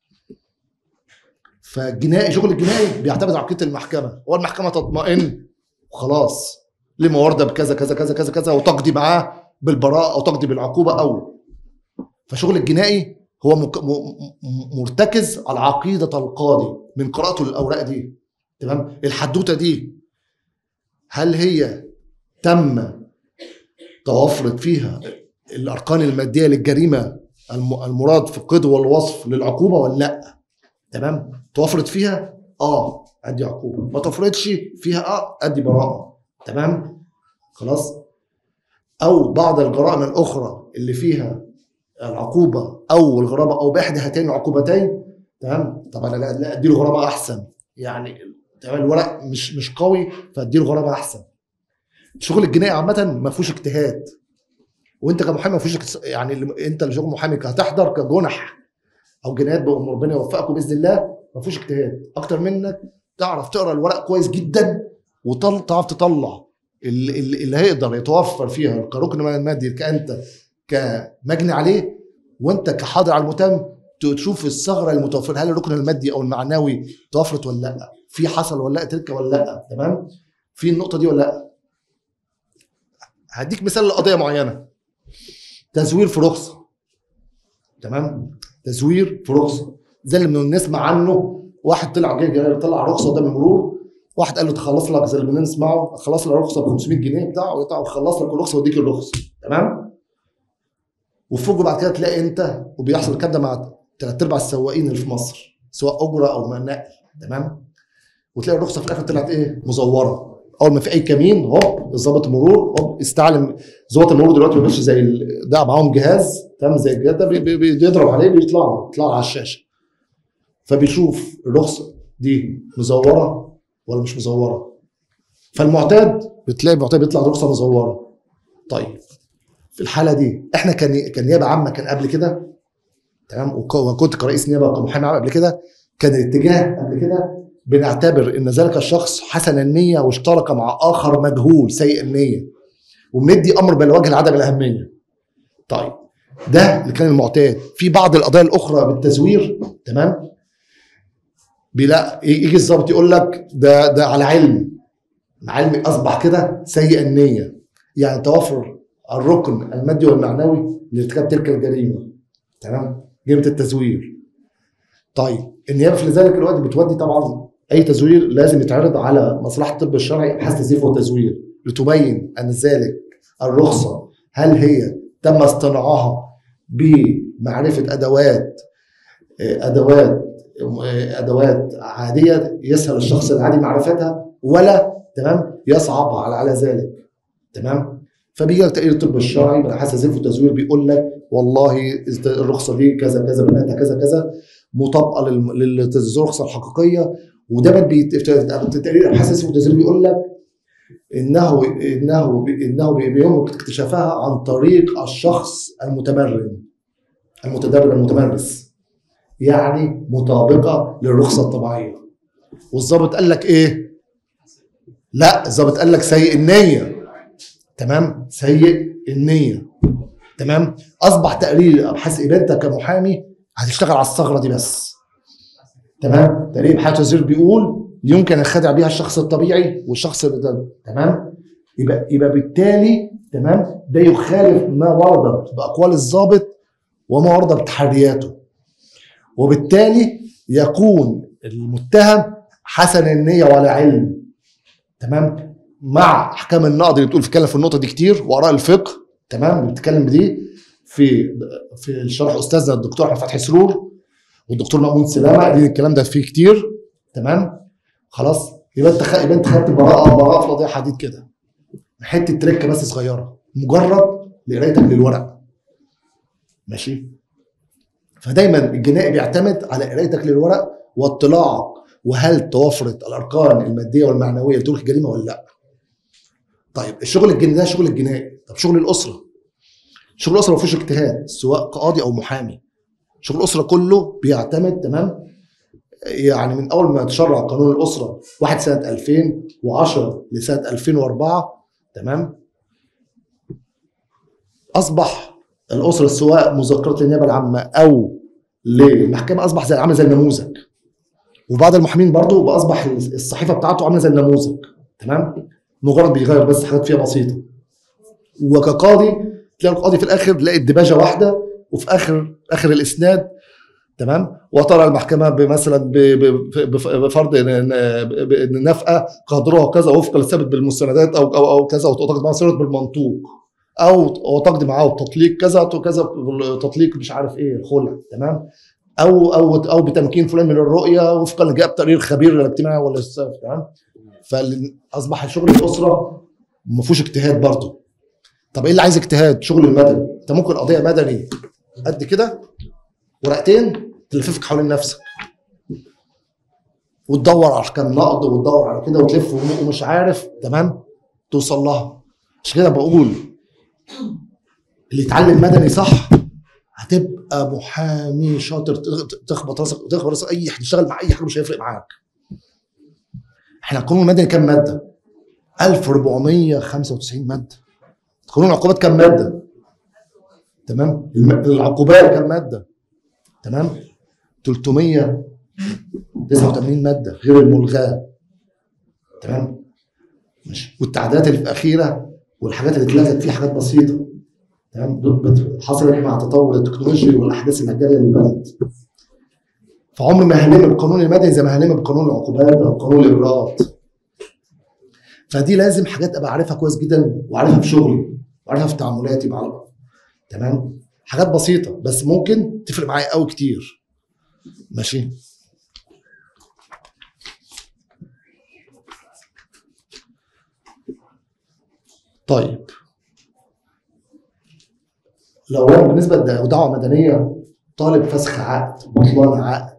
فالجنائي شغل الجنائي بيعتمد على عقيده المحكمه، والمحكمه تطمئن وخلاص لما ورد بكذا كذا كذا كذا كذا وتقضي معاه بالبراءه او تقضي بالعقوبه. او فشغل الجنائي هو مك... م... مرتكز على عقيده القاضي من قراءته للاوراق دي، تمام. الحدوته دي هل هي تم توفرت فيها الاركان الماديه للجريمه المراد في القيد والوصف للعقوبه ولا لا؟ تمام؟ توفرت فيها اه ادي عقوبه، ما توفرتش فيها اه ادي براءه. تمام؟ خلاص؟ او بعض الجرائم الاخرى اللي فيها العقوبه او الغرامه او باحدى هاتين العقوبتين، تمام؟ طبعا لا لا ادي له غرامه احسن، يعني تمام الورق مش مش قوي فادي له غرامه احسن. الشغل الجنائي عامه ما فيهوش اجتهاد، وانت كمحامي ما فيهوش يعني انت اللي شغل محامي هتحضر كجنح او جنايات بقى ربنا يوفقكم باذن الله، ما فيهوش اجتهاد اكتر منك تعرف تقرا الورق كويس جدا وتعرف تطلع اللي, اللي هيقدر يتوفر فيها كركن مادي كانت كمجني عليه، وانت كحاضر على المتهم تشوف الثغره المتوفره هل الركن المادي او المعنوي توفرت ولا لا، في حصل ولا لا تلك ولا لا. تمام؟ في النقطه دي ولا لا؟ هديك مثال لقضيه معينه، تزوير في رخصه. تمام؟ تزوير في رخصه زي اللي بنسمع عنه، واحد طلع جاي طلع رخصه قدام المرور، واحد قال له تخلص لك زي اللي بنسمعه خلص لك الرخصه ب خمسمية جنيه بتاعه وخلص لك الرخصه واديك الرخصه. تمام؟ وفوق بعد كده تلاقي انت وبيحصل الكلام ده مع ثلاث ارباع السواقين اللي في مصر سواء اجره او نقل. تمام؟ وتلاقي الرخصه في الاخر طلعت ايه؟ مزوره. اول ما في اي كمين هوب ظابط المرور هوب استعلم. ظابط المرور دلوقتي ما بيمشي زي ده معاهم جهاز تمام زي الجهاز ده بيضرب عليه بيطلع له يطلع على الشاشه، فبيشوف الرخصه دي مزوره ولا مش مزوره. فالمعتاد بتلاقي المعتاد بيطلع رخصه مزوره. طيب في الحاله دي احنا كان كنيابه عامه كان قبل كده، تمام، وكنت كرئيس نيابه وكمحامي عام قبل كده، كان الاتجاه قبل كده بنعتبر ان ذلك الشخص حسن النيه واشترك مع اخر مجهول سيء النيه وبندي امر بالوجه لعدم الاهميه. طيب ده اللي كان المعتاد. في بعض القضايا الاخرى بالتزوير، تمام، بلا يجي الضابط يقول لك ده ده على علم، علم اصبح كده سيء النيه، يعني توفر الركن المادي والمعنوي لارتكاب تلك الجريمه. تمام؟ جريمه التزوير. طيب النيابه في ذلك الوقت بتودي طبعا اي تزوير لازم يتعرض على مصلحه الطب الشرعي ابحاث تزييف وتزوير لتبين ان ذلك الرخصه هل هي تم اصطناعها بمعرفه ادوات ادوات ادوات عاديه يسهل الشخص العادي معرفتها ولا تمام يصعب على على ذلك. تمام؟ فبيجي لك تقرير الطب الشرعي بحث تزييف وتزوير بيقول لك والله الرخصه دي كذا كذا بناتها كذا كذا مطابقه للرخصه الحقيقيه. ودايما تقرير ابحاث تزييف وتزوير بيقول لك انه انه انه بيمكن اكتشافها عن طريق الشخص المتمرن المتدرب المتمرس، يعني مطابقه للرخصه الطبيعيه. والضابط قال لك ايه؟ لا الضابط قال لك سيء النيه. تمام؟ سيء النيه. تمام؟ اصبح تقرير ابحاث ابانتك كمحامي هتشتغل على الثغره دي بس. تمام؟ تقرير ابحاث وزير بيقول يمكن الخدع بيها الشخص الطبيعي والشخص ده. تمام؟ يبقى يبقى بالتالي تمام ده يخالف ما ورد باقوال الضابط وما ورد بتحرياته، وبالتالي يكون المتهم حسن النيه ولا علم. تمام؟ مع احكام النقض اللي بتقول بتتكلم في النقطه دي كتير واراء الفقه، تمام، بتتكلم بدي في في الشرح استاذنا الدكتور احمد فتحي سرور والدكتور مأمون سلامه قايلين الكلام ده فيه كتير. تمام؟ خلاص يبقى انت يبقى انت خدت براءه براءه في قضيه حديد كده حته تركه بس صغيره مجرد لقرايتك للورق. ماشي؟ فدايما الجنائي بيعتمد على قرايتك للورق واطلاعك وهل توفرت الاركان الماديه والمعنويه لتلك الجريمه ولا لا. طيب الشغل الجنائي ده شغل الجنائي. طب شغل الاسره، شغل الاسره ما فيهوش اجتهاد سواء قاضي او محامي. شغل الاسره كله بيعتمد تمام يعني من اول ما تشرع قانون الاسره واحد سنه ألفين وعشرة لسنه ألفين وأربعة، تمام، اصبح الاسره سواء مذكره النيابه العامه او للمحكمه اصبح زي عامل زي النموذج. وبعض المحامين برضه اصبح الصحيفه بتاعته عامله زي النموذج. تمام؟ مجرد بيغير بس حاجات فيها بسيطه. وكقاضي تلاقي القاضي في الاخر تلاقي الدباجه واحده وفي اخر اخر الاسناد تمام، وترى المحكمه بمثلا ب- ب- بف- بفرض ان ب- ان النفقه قدرها كذا وفقا للثابت بالمستندات او او او كذا، وتقدم معاها صيغه بالمنطوق، او وتقدم معاه تطليق كذا كذا، تطليق مش عارف ايه الخلع، تمام، او او او بتمكين فلان من الرؤيه وفقا لجاب تقرير خبير الاجتماعي ولا السلف، تمام. فاصبح شغل الاسره ما فيهوش اجتهاد برضه. طب ايه اللي عايز اجتهاد؟ شغل المدني. انت ممكن قضيه مدني قد كده ورقتين تلففك حوالين نفسك وتدور على احكام نقض وتدور على كده وتلف ومش عارف، تمام، توصل لها. عشان كده بقول اللي يتعلم مدني صح هتبقى محامي شاطر، تخبط راسك تخبط راسك اي حد تشتغل مع اي حاجه مش هيفرق معاك. احنا القانون المدني كام ماده؟ ألف وأربعمية وخمسة وتسعين ماده. قانون العقوبات كام ماده؟ تمام. العقوبات كام ماده؟ تمام. ثلاثمية وتسعة وثمانين ماده غير الملغاه، تمام. ماشي. والتعديلات الاخيره والحاجات اللي اتلغت فيها حاجات بسيطه، تمام، حصلت مع تطور التكنولوجيا والاحداث الجاريه للبلد. فعمر ما هنلم بالقانون المدني زي ما هنلم بقانون العقوبات او قانون الاجراءات. فدي لازم حاجات ابقى عارفها كويس جدا وعارفها في شغلي وعارفها في تعاملاتي مع، تمام. حاجات بسيطه بس ممكن تفرق معايا قوي كتير. ماشي. طيب لو انا بالنسبه لدعوه مدنيه طالب فسخ عقد، بطلان عقد،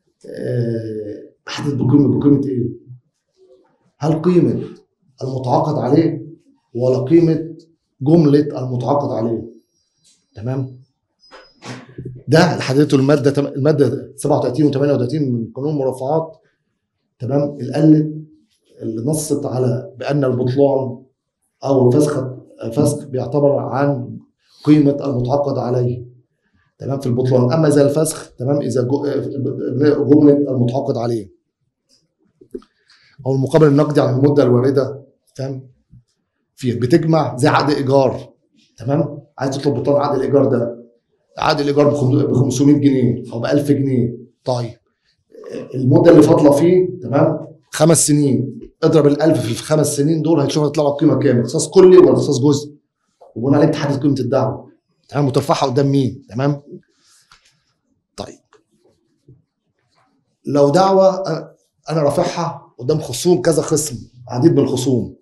احدث بقيمه بقيمه ايه؟ هل قيمه المتعاقد عليه ولا قيمه جمله المتعاقد عليه؟ تمام. ده اللي حددته الماده الماده سبعة وثلاثين وثمانية وثلاثين من قانون المرافعات، تمام، اللي قالت اللي نصت على بان البطلان او الفسخ الفسخ بيعتبر عن قيمه المتعاقد عليه، تمام، في البطلان. اما اذا الفسخ، تمام، اذا جمله المتعاقد عليه او المقابل النقدي عن المده الوارده، فاهم، فيه بتجمع زي عقد ايجار، تمام. عايز تطلب بطلان عقد الايجار ده، عقد الايجار ب خمسمية جنيه او ب ألف جنيه. طيب المده اللي فاضله فيه، تمام، خمس سنين، اضرب الألف في الخمس سنين دول هتشوف هتطلع لك قيمه كام، اختصاص كلي ولا اختصاص جزئي، وبناء عليه تحدد قيمه الدعوه، تمام، وترفعها قدام مين، تمام. طيب لو دعوه انا رافعها قدام خصوم كذا خصم، عديد من الخصوم،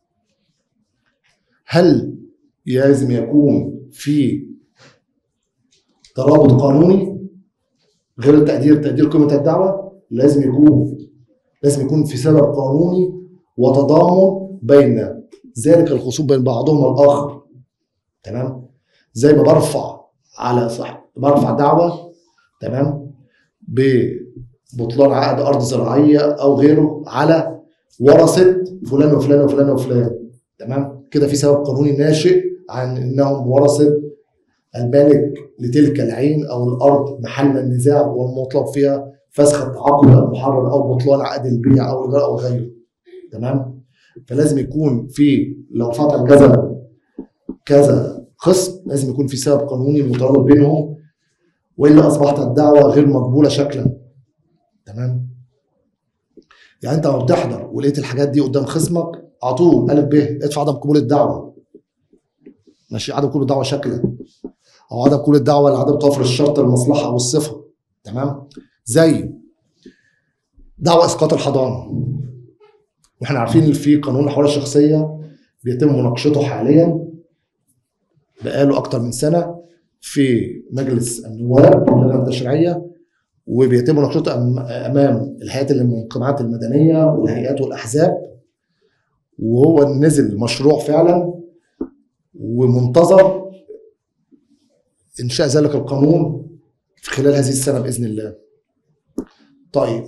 هل لازم يكون في ترابط قانوني غير التقدير تقدير قيمه الدعوه؟ لازم يكون لازم يكون في سبب قانوني وتضامن بين ذلك الخصوم بين بعضهم الاخر، تمام. زي ما برفع على صح برفع دعوه، تمام، ببطلان عقد ارض زراعيه او غيره على ورثه فلان وفلان وفلان وفلان، تمام، كده في سبب قانوني ناشئ عن انهم ورثه المالك لتلك العين او الارض محل النزاع والمطلب فيها فسخ التعاقد المحرر او بطلان عقد البيع او الايجار او غيره، تمام. فلازم يكون في لو فضل كذا كذا خصم لازم يكون في سبب قانوني مترابط بينهم، والا اصبحت الدعوه غير مقبوله شكلا، تمام. يعني انت لما بتحضر ولقيت الحاجات دي قدام خصمك على طول الف ب ادفع عدم قبول الدعوه، ماشي، عدم قبول الدعوه شكلا، او عدم قبول الدعوه لعدم توفر الشرط المصلحه او الصفه، تمام. زي دعوه اسقاط الحضانه، واحنا عارفين ان في قانون الاحوال الشخصيه بيتم مناقشته حاليا بقاله اكتر من سنه في مجلس النواب اللجنه التشريعيه، وبيتم مناقشته امام الهيئات المنظمات المدنيه والهيئات والاحزاب، وهو نزل مشروع فعلا ومنتظر انشاء ذلك القانون في خلال هذه السنه باذن الله. طيب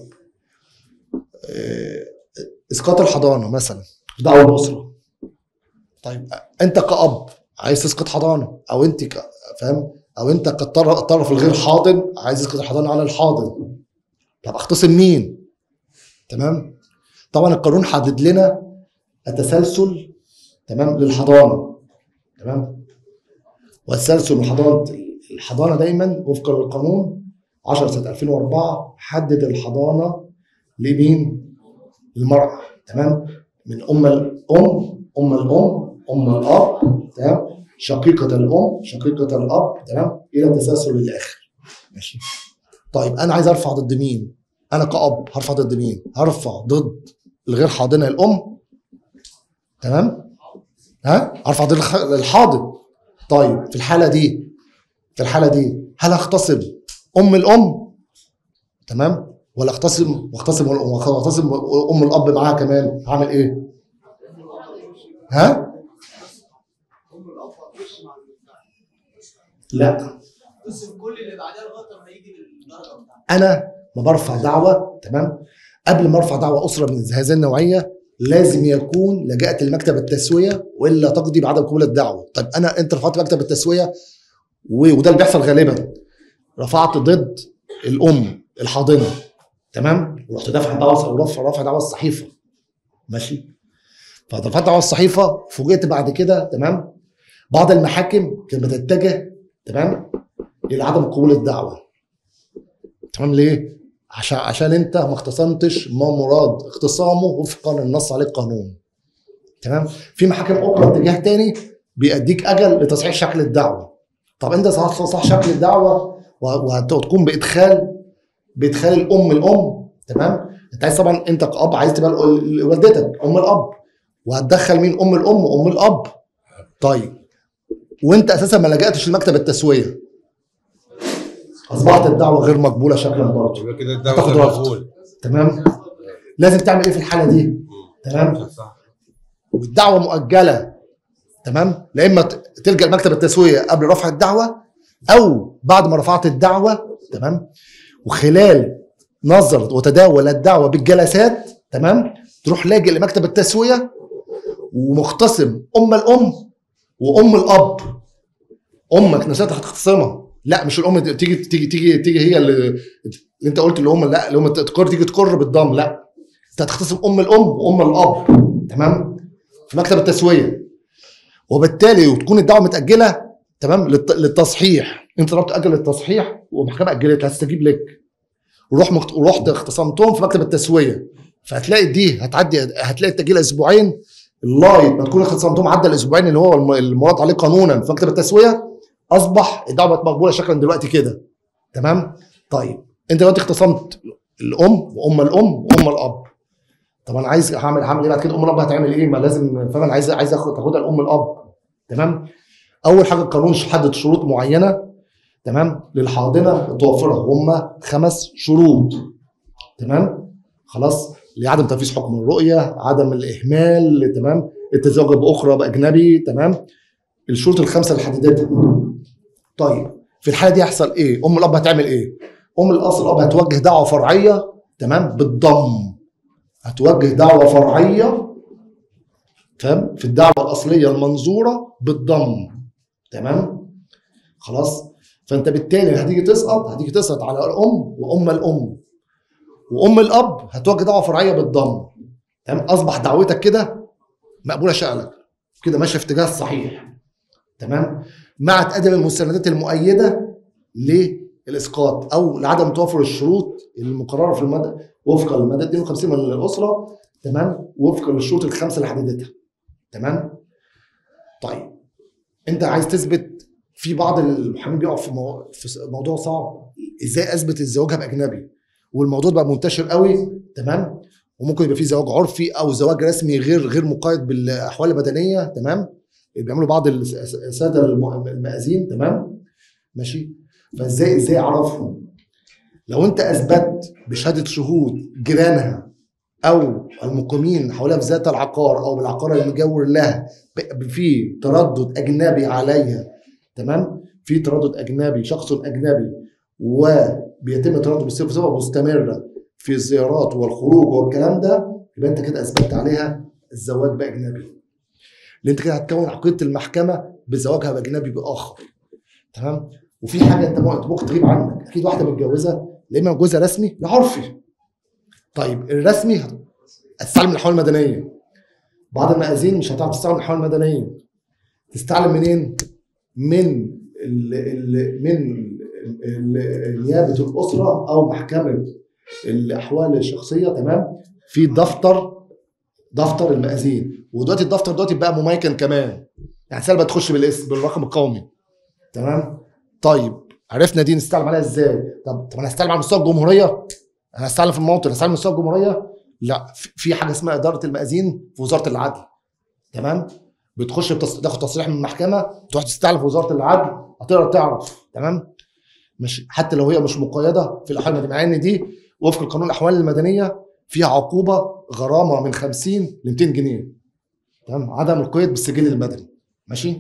اسقاط الحضانه مثلا دعوه الاسره، طيب انت كأب عايز تسقط حضانه، او انت ك... فاهم، او انت كالطرف الغير حاضن عايز تسقط الحضانه على الحاضن، طب اختصم مين؟ تمام. طبعا القانون حدد لنا التسلسل، تمام، للحضانه، تمام، والتسلسل من حضانه الحضانه دايما وفقا للقانون عشرة سنه ألفين وأربعة حدد الحضانه لمين؟ المراه. تمام؟ من ام الام، ام الام، ام الاب، تمام؟ شقيقه الام، شقيقه الاب، تمام؟ الى التسلسل للاخر. ماشي. طيب انا عايز ارفع ضد مين؟ انا كأب هرفع ضد مين؟ هرفع ضد الغير حاضنه الام. تمام؟ ها؟ هرفع ضد الحاضن. طيب في الحاله دي في الحاله دي هل اختصم ام الام؟ تمام؟ ولا اختصم واختصم واختصم ام الاب معاها كمان؟ هعمل ايه؟ ها؟ لا، بص كل اللي بعدها لغايه ما يجي للدرجه بتاعته. انا ما برفع دعوه، تمام؟ قبل ما ارفع دعوه اسره من هذه النوعيه لازم يكون لجأت لمكتب التسويه والا تقضي بعدم قبول الدعوه. طيب انا انت رفعت مكتب التسويه وده اللي بيحصل غالبا، رفعت ضد الام الحاضنه، تمام؟ ورحت دافع دعوه او رفع رفع دعوه الصحيفه. ماشي. فرفعت دعوه الصحيفه، فوجئت بعد كده، تمام؟ بعض المحاكم كانت بتتجه، تمام، الى عدم قبول الدعوه. تمام؟ ليه؟ عشان عشان انت ما اختصمتش ما مراد اختصامه وفقا للنص عليه القانون. تمام؟ في محاكم اخرى اتجاه تاني بيديك اجل لتصحيح شكل الدعوه. طب انت صح صح شكل الدعوه وهتكون بادخال بادخال الام الام، تمام؟ انت عايز طبعا انت كأب عايز تبقى والدتك ام الاب، وهتدخل مين؟ ام الام وام الاب. طيب وانت اساسا ما لجأتش لمكتب التسويه، اصبحت الدعوه غير مقبوله شكلا برضه. يبقى كده الدعوه غير مقبول. تمام؟ لازم تعمل ايه في الحاله دي؟ تمام؟ والدعوه مؤجله. تمام؟ لا اما تلجأ لمكتب التسويه قبل رفع الدعوه او بعد ما رفعت الدعوه، تمام؟ وخلال نظر وتداول الدعوه بالجلسات، تمام؟ تروح لاجئ لمكتب التسويه ومختصم ام الام وام الاب. امك نفسها هتختصمها، لا مش الام تيجي تيجي تيجي تيجي هي اللي, اللي انت قلت اللي هم لا اللي هم تقر تيجي تقر بالضم، لا انت هتختصم ام الام وام الاب، تمام؟ في مكتب التسويه. وبالتالي وتكون الدعوه متاجله، تمام، للتصحيح. انت طلبت اجل للتصحيح والمحكمه اجلت، هتستجيب لك وروح مخت... ورحت اختصمتهم في مكتب التسويه، فهتلاقي دي هتعدي هتلاقي التاجيل اسبوعين لغايه ما تكون اختصمتهم عدى الاسبوعين اللي هو المراد عليه قانونا في مكتب التسويه، اصبح الدعوه بقت مقبوله شكلا دلوقتي كده. تمام؟ طيب انت دلوقتي اختصمت الام وام الام وام الاب. طب انا عايز هعمل هعمل ايه بعد كده؟ ام الاب هتعمل ايه؟ ما لازم فاهم، انا عايز عايز اخد تاخدها الام الاب. تمام؟ اول حاجه القانون حدد شروط معينه، تمام، للحاضنه توفرها، هم خمس شروط. تمام؟ خلاص، لعدم تنفيذ حكم الرؤيه، عدم الاهمال، تمام، التزواج باخرى باجنبي، تمام، الشروط الخمسه اللي حددتها. طيب في الحاله دي هيحصل ايه؟ ام الاب هتعمل ايه؟ ام الاصل الاب هتوجه دعوه فرعيه، تمام، بالضم. هتوجه دعوه فرعيه، تمام، في الدعوه الاصليه المنظوره بالضم. تمام؟ خلاص؟ فانت بالتالي هتيجي تسقط هتيجي تسقط على الام وام الام وام الاب، هتوجه دعوه فرعيه بالضم. تمام؟ اصبح دعوتك كده مقبوله شأنك، كده ماشيه في اتجاه الصحيح. تمام؟ مع تقدم المستندات المؤيده للاسقاط او لعدم توافر الشروط المقرره في الماده وفقا للماده اثنين وخمسين من الاسره، تمام، وفقا للشروط الخمسه اللي حددتها. تمام؟ طيب انت عايز تثبت، في بعض المحامين بيقعوا في, مو... في موضوع صعب، ازاي اثبت الزواج باجنبي؟ والموضوع بقى منتشر قوي. تمام؟ وممكن يبقى فيه زواج عرفي او زواج رسمي غير غير مقيد بالاحوال المدنيه. تمام؟ بيعملوا بعض الساده المأذين. تمام؟ ماشي؟ فازاي ازاي اعرفهم؟ لو انت اثبت بشهاده شهود جيرانها او المقيمين حولها في ذات العقار او بالعقار المجاور لها في تردد اجنبي عليها، تمام، في تردد اجنبي، شخص اجنبي وبيتم تردد بصفه مستمره في الزيارات والخروج والكلام ده، يبقى انت كده اثبتت عليها الزواج باجنبي. لان انت كده هتكون عقيده المحكمه بزواجها باجنبي باخر. تمام؟ وفي حاجه انت ممكن تغيب عنك، اكيد واحده متجوزه لا اما جوزها رسمي لا عرفي. طيب الرسمي هتستعلم من الاحوال المدنيه، بعض المأذين مش هتعرف تستعلم من الاحوال المدنيه. تستعلم منين؟ من ال ال من نيابه الاسره او محكمه الاحوال الشخصيه، تمام، في دفتر دفتر المآذين، ودلوقتي الدفتر دلوقتي بقى مميكن كمان، يعني سهل تخش بالاسم بالرقم القومي، تمام. طيب عرفنا دي نستعلم عليها ازاي؟ طب طب انا هستعلم على مستوى الجمهوريه؟ انا هستعلم في الموطن، هستعلم على مستوى الجمهوريه؟ لا، في حاجه اسمها اداره المآذين في وزاره العدل، تمام. بتخش بتص... تاخد تصريح من المحكمه، تروح تستعلم في وزاره العدل، هتقدر تعرف، تمام. مش حتى لو هي مش مقيده في الاحوال المدنيه، مع ان دي وفق القانون الاحوال المدنيه فيها عقوبه غرامه من خمسين ل مئتين جنيه، تمام، عدم القيد بالسجل المدني، ماشي.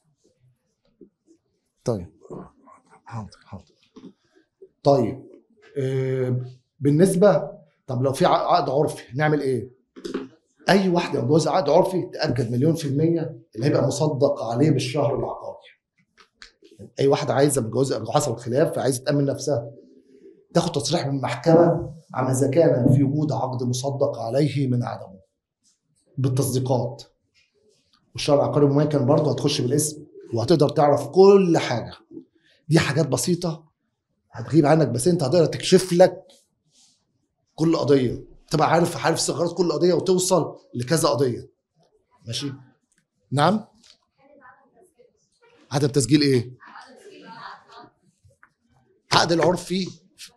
طيب حاضر حاضر. طيب آه بالنسبه، طب لو في عقد عرفي نعمل ايه؟ اي واحده متجوزه عقد عرفي تاكد مليون في الميه اللي هيبقى مصدق عليه بالشهر العقاري. اي واحده عايزه متجوزه حصل خلاف فعايزه تامن نفسها، تاخد تصريح من المحكمه عن اذا كان في وجود عقد مصدق عليه من عدمه بالتصديقات. والشهر العقاري ممكن برضه هتخش بالاسم وهتقدر تعرف كل حاجه. دي حاجات بسيطه هتغيب عنك، بس انت هتقدر تكشف لك كل قضيه، تبقى عارف عارف ثغرات كل قضيه وتوصل لكذا قضيه، ماشي. نعم. عدم تسجيل ايه؟ عقد العرفي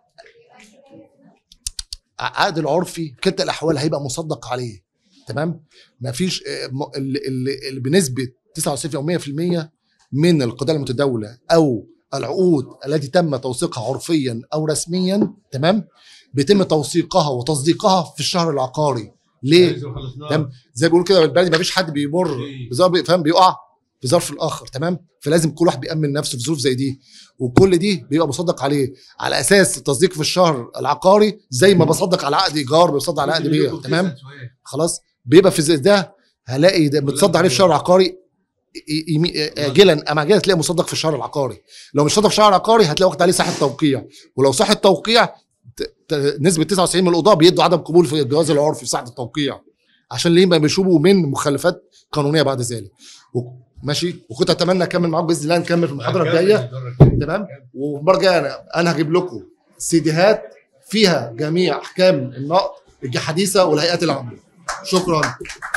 عقد العرفي كلتا الاحوال هيبقى مصدق عليه، تمام. مفيش اللي, اللي بنسبه تسعة وتسعين او مئة في المئة من القضايا المتداوله او العقود التي تم توثيقها عرفيا او رسميا، تمام، بيتم توثيقها وتصديقها في الشهر العقاري. ليه؟ تمام، زي ما بيقولوا كده بالبلدي مفيش حد بيمر بظرف، فاهم، بيقع في ظرف الاخر، تمام. فلازم كل واحد بيأمن نفسه في ظروف زي دي، وكل دي بيبقى مصدق عليه على اساس التصديق في الشهر العقاري، زي ما بصدق على عقد ايجار بصدق على عقد بيع، تمام. خلاص بيبقى في ده هلاقي ده متصدق عليه في الشهر العقاري اجلا ام عاجلا، تلاقي مصدق في الشهر العقاري. لو مش مصدق في الشهر العقاري هتلاقي واخد عليه صحه توقيع، ولو صحه توقيع نسبه تسعة وتسعين من القضاه بيدوا عدم قبول في الجواز العرفي في صحه التوقيع، عشان ليه ما بيشوبوا من مخالفات قانونيه بعد ذلك. ماشي. وكنت اتمنى اكمل معاكم باذن الله، نكمل في المحاضره الجايه، تمام. والمره الجايه انا انا هجيب لكم سيديهات فيها جميع احكام النقض الحديثه والهيئات العامه. شكرا.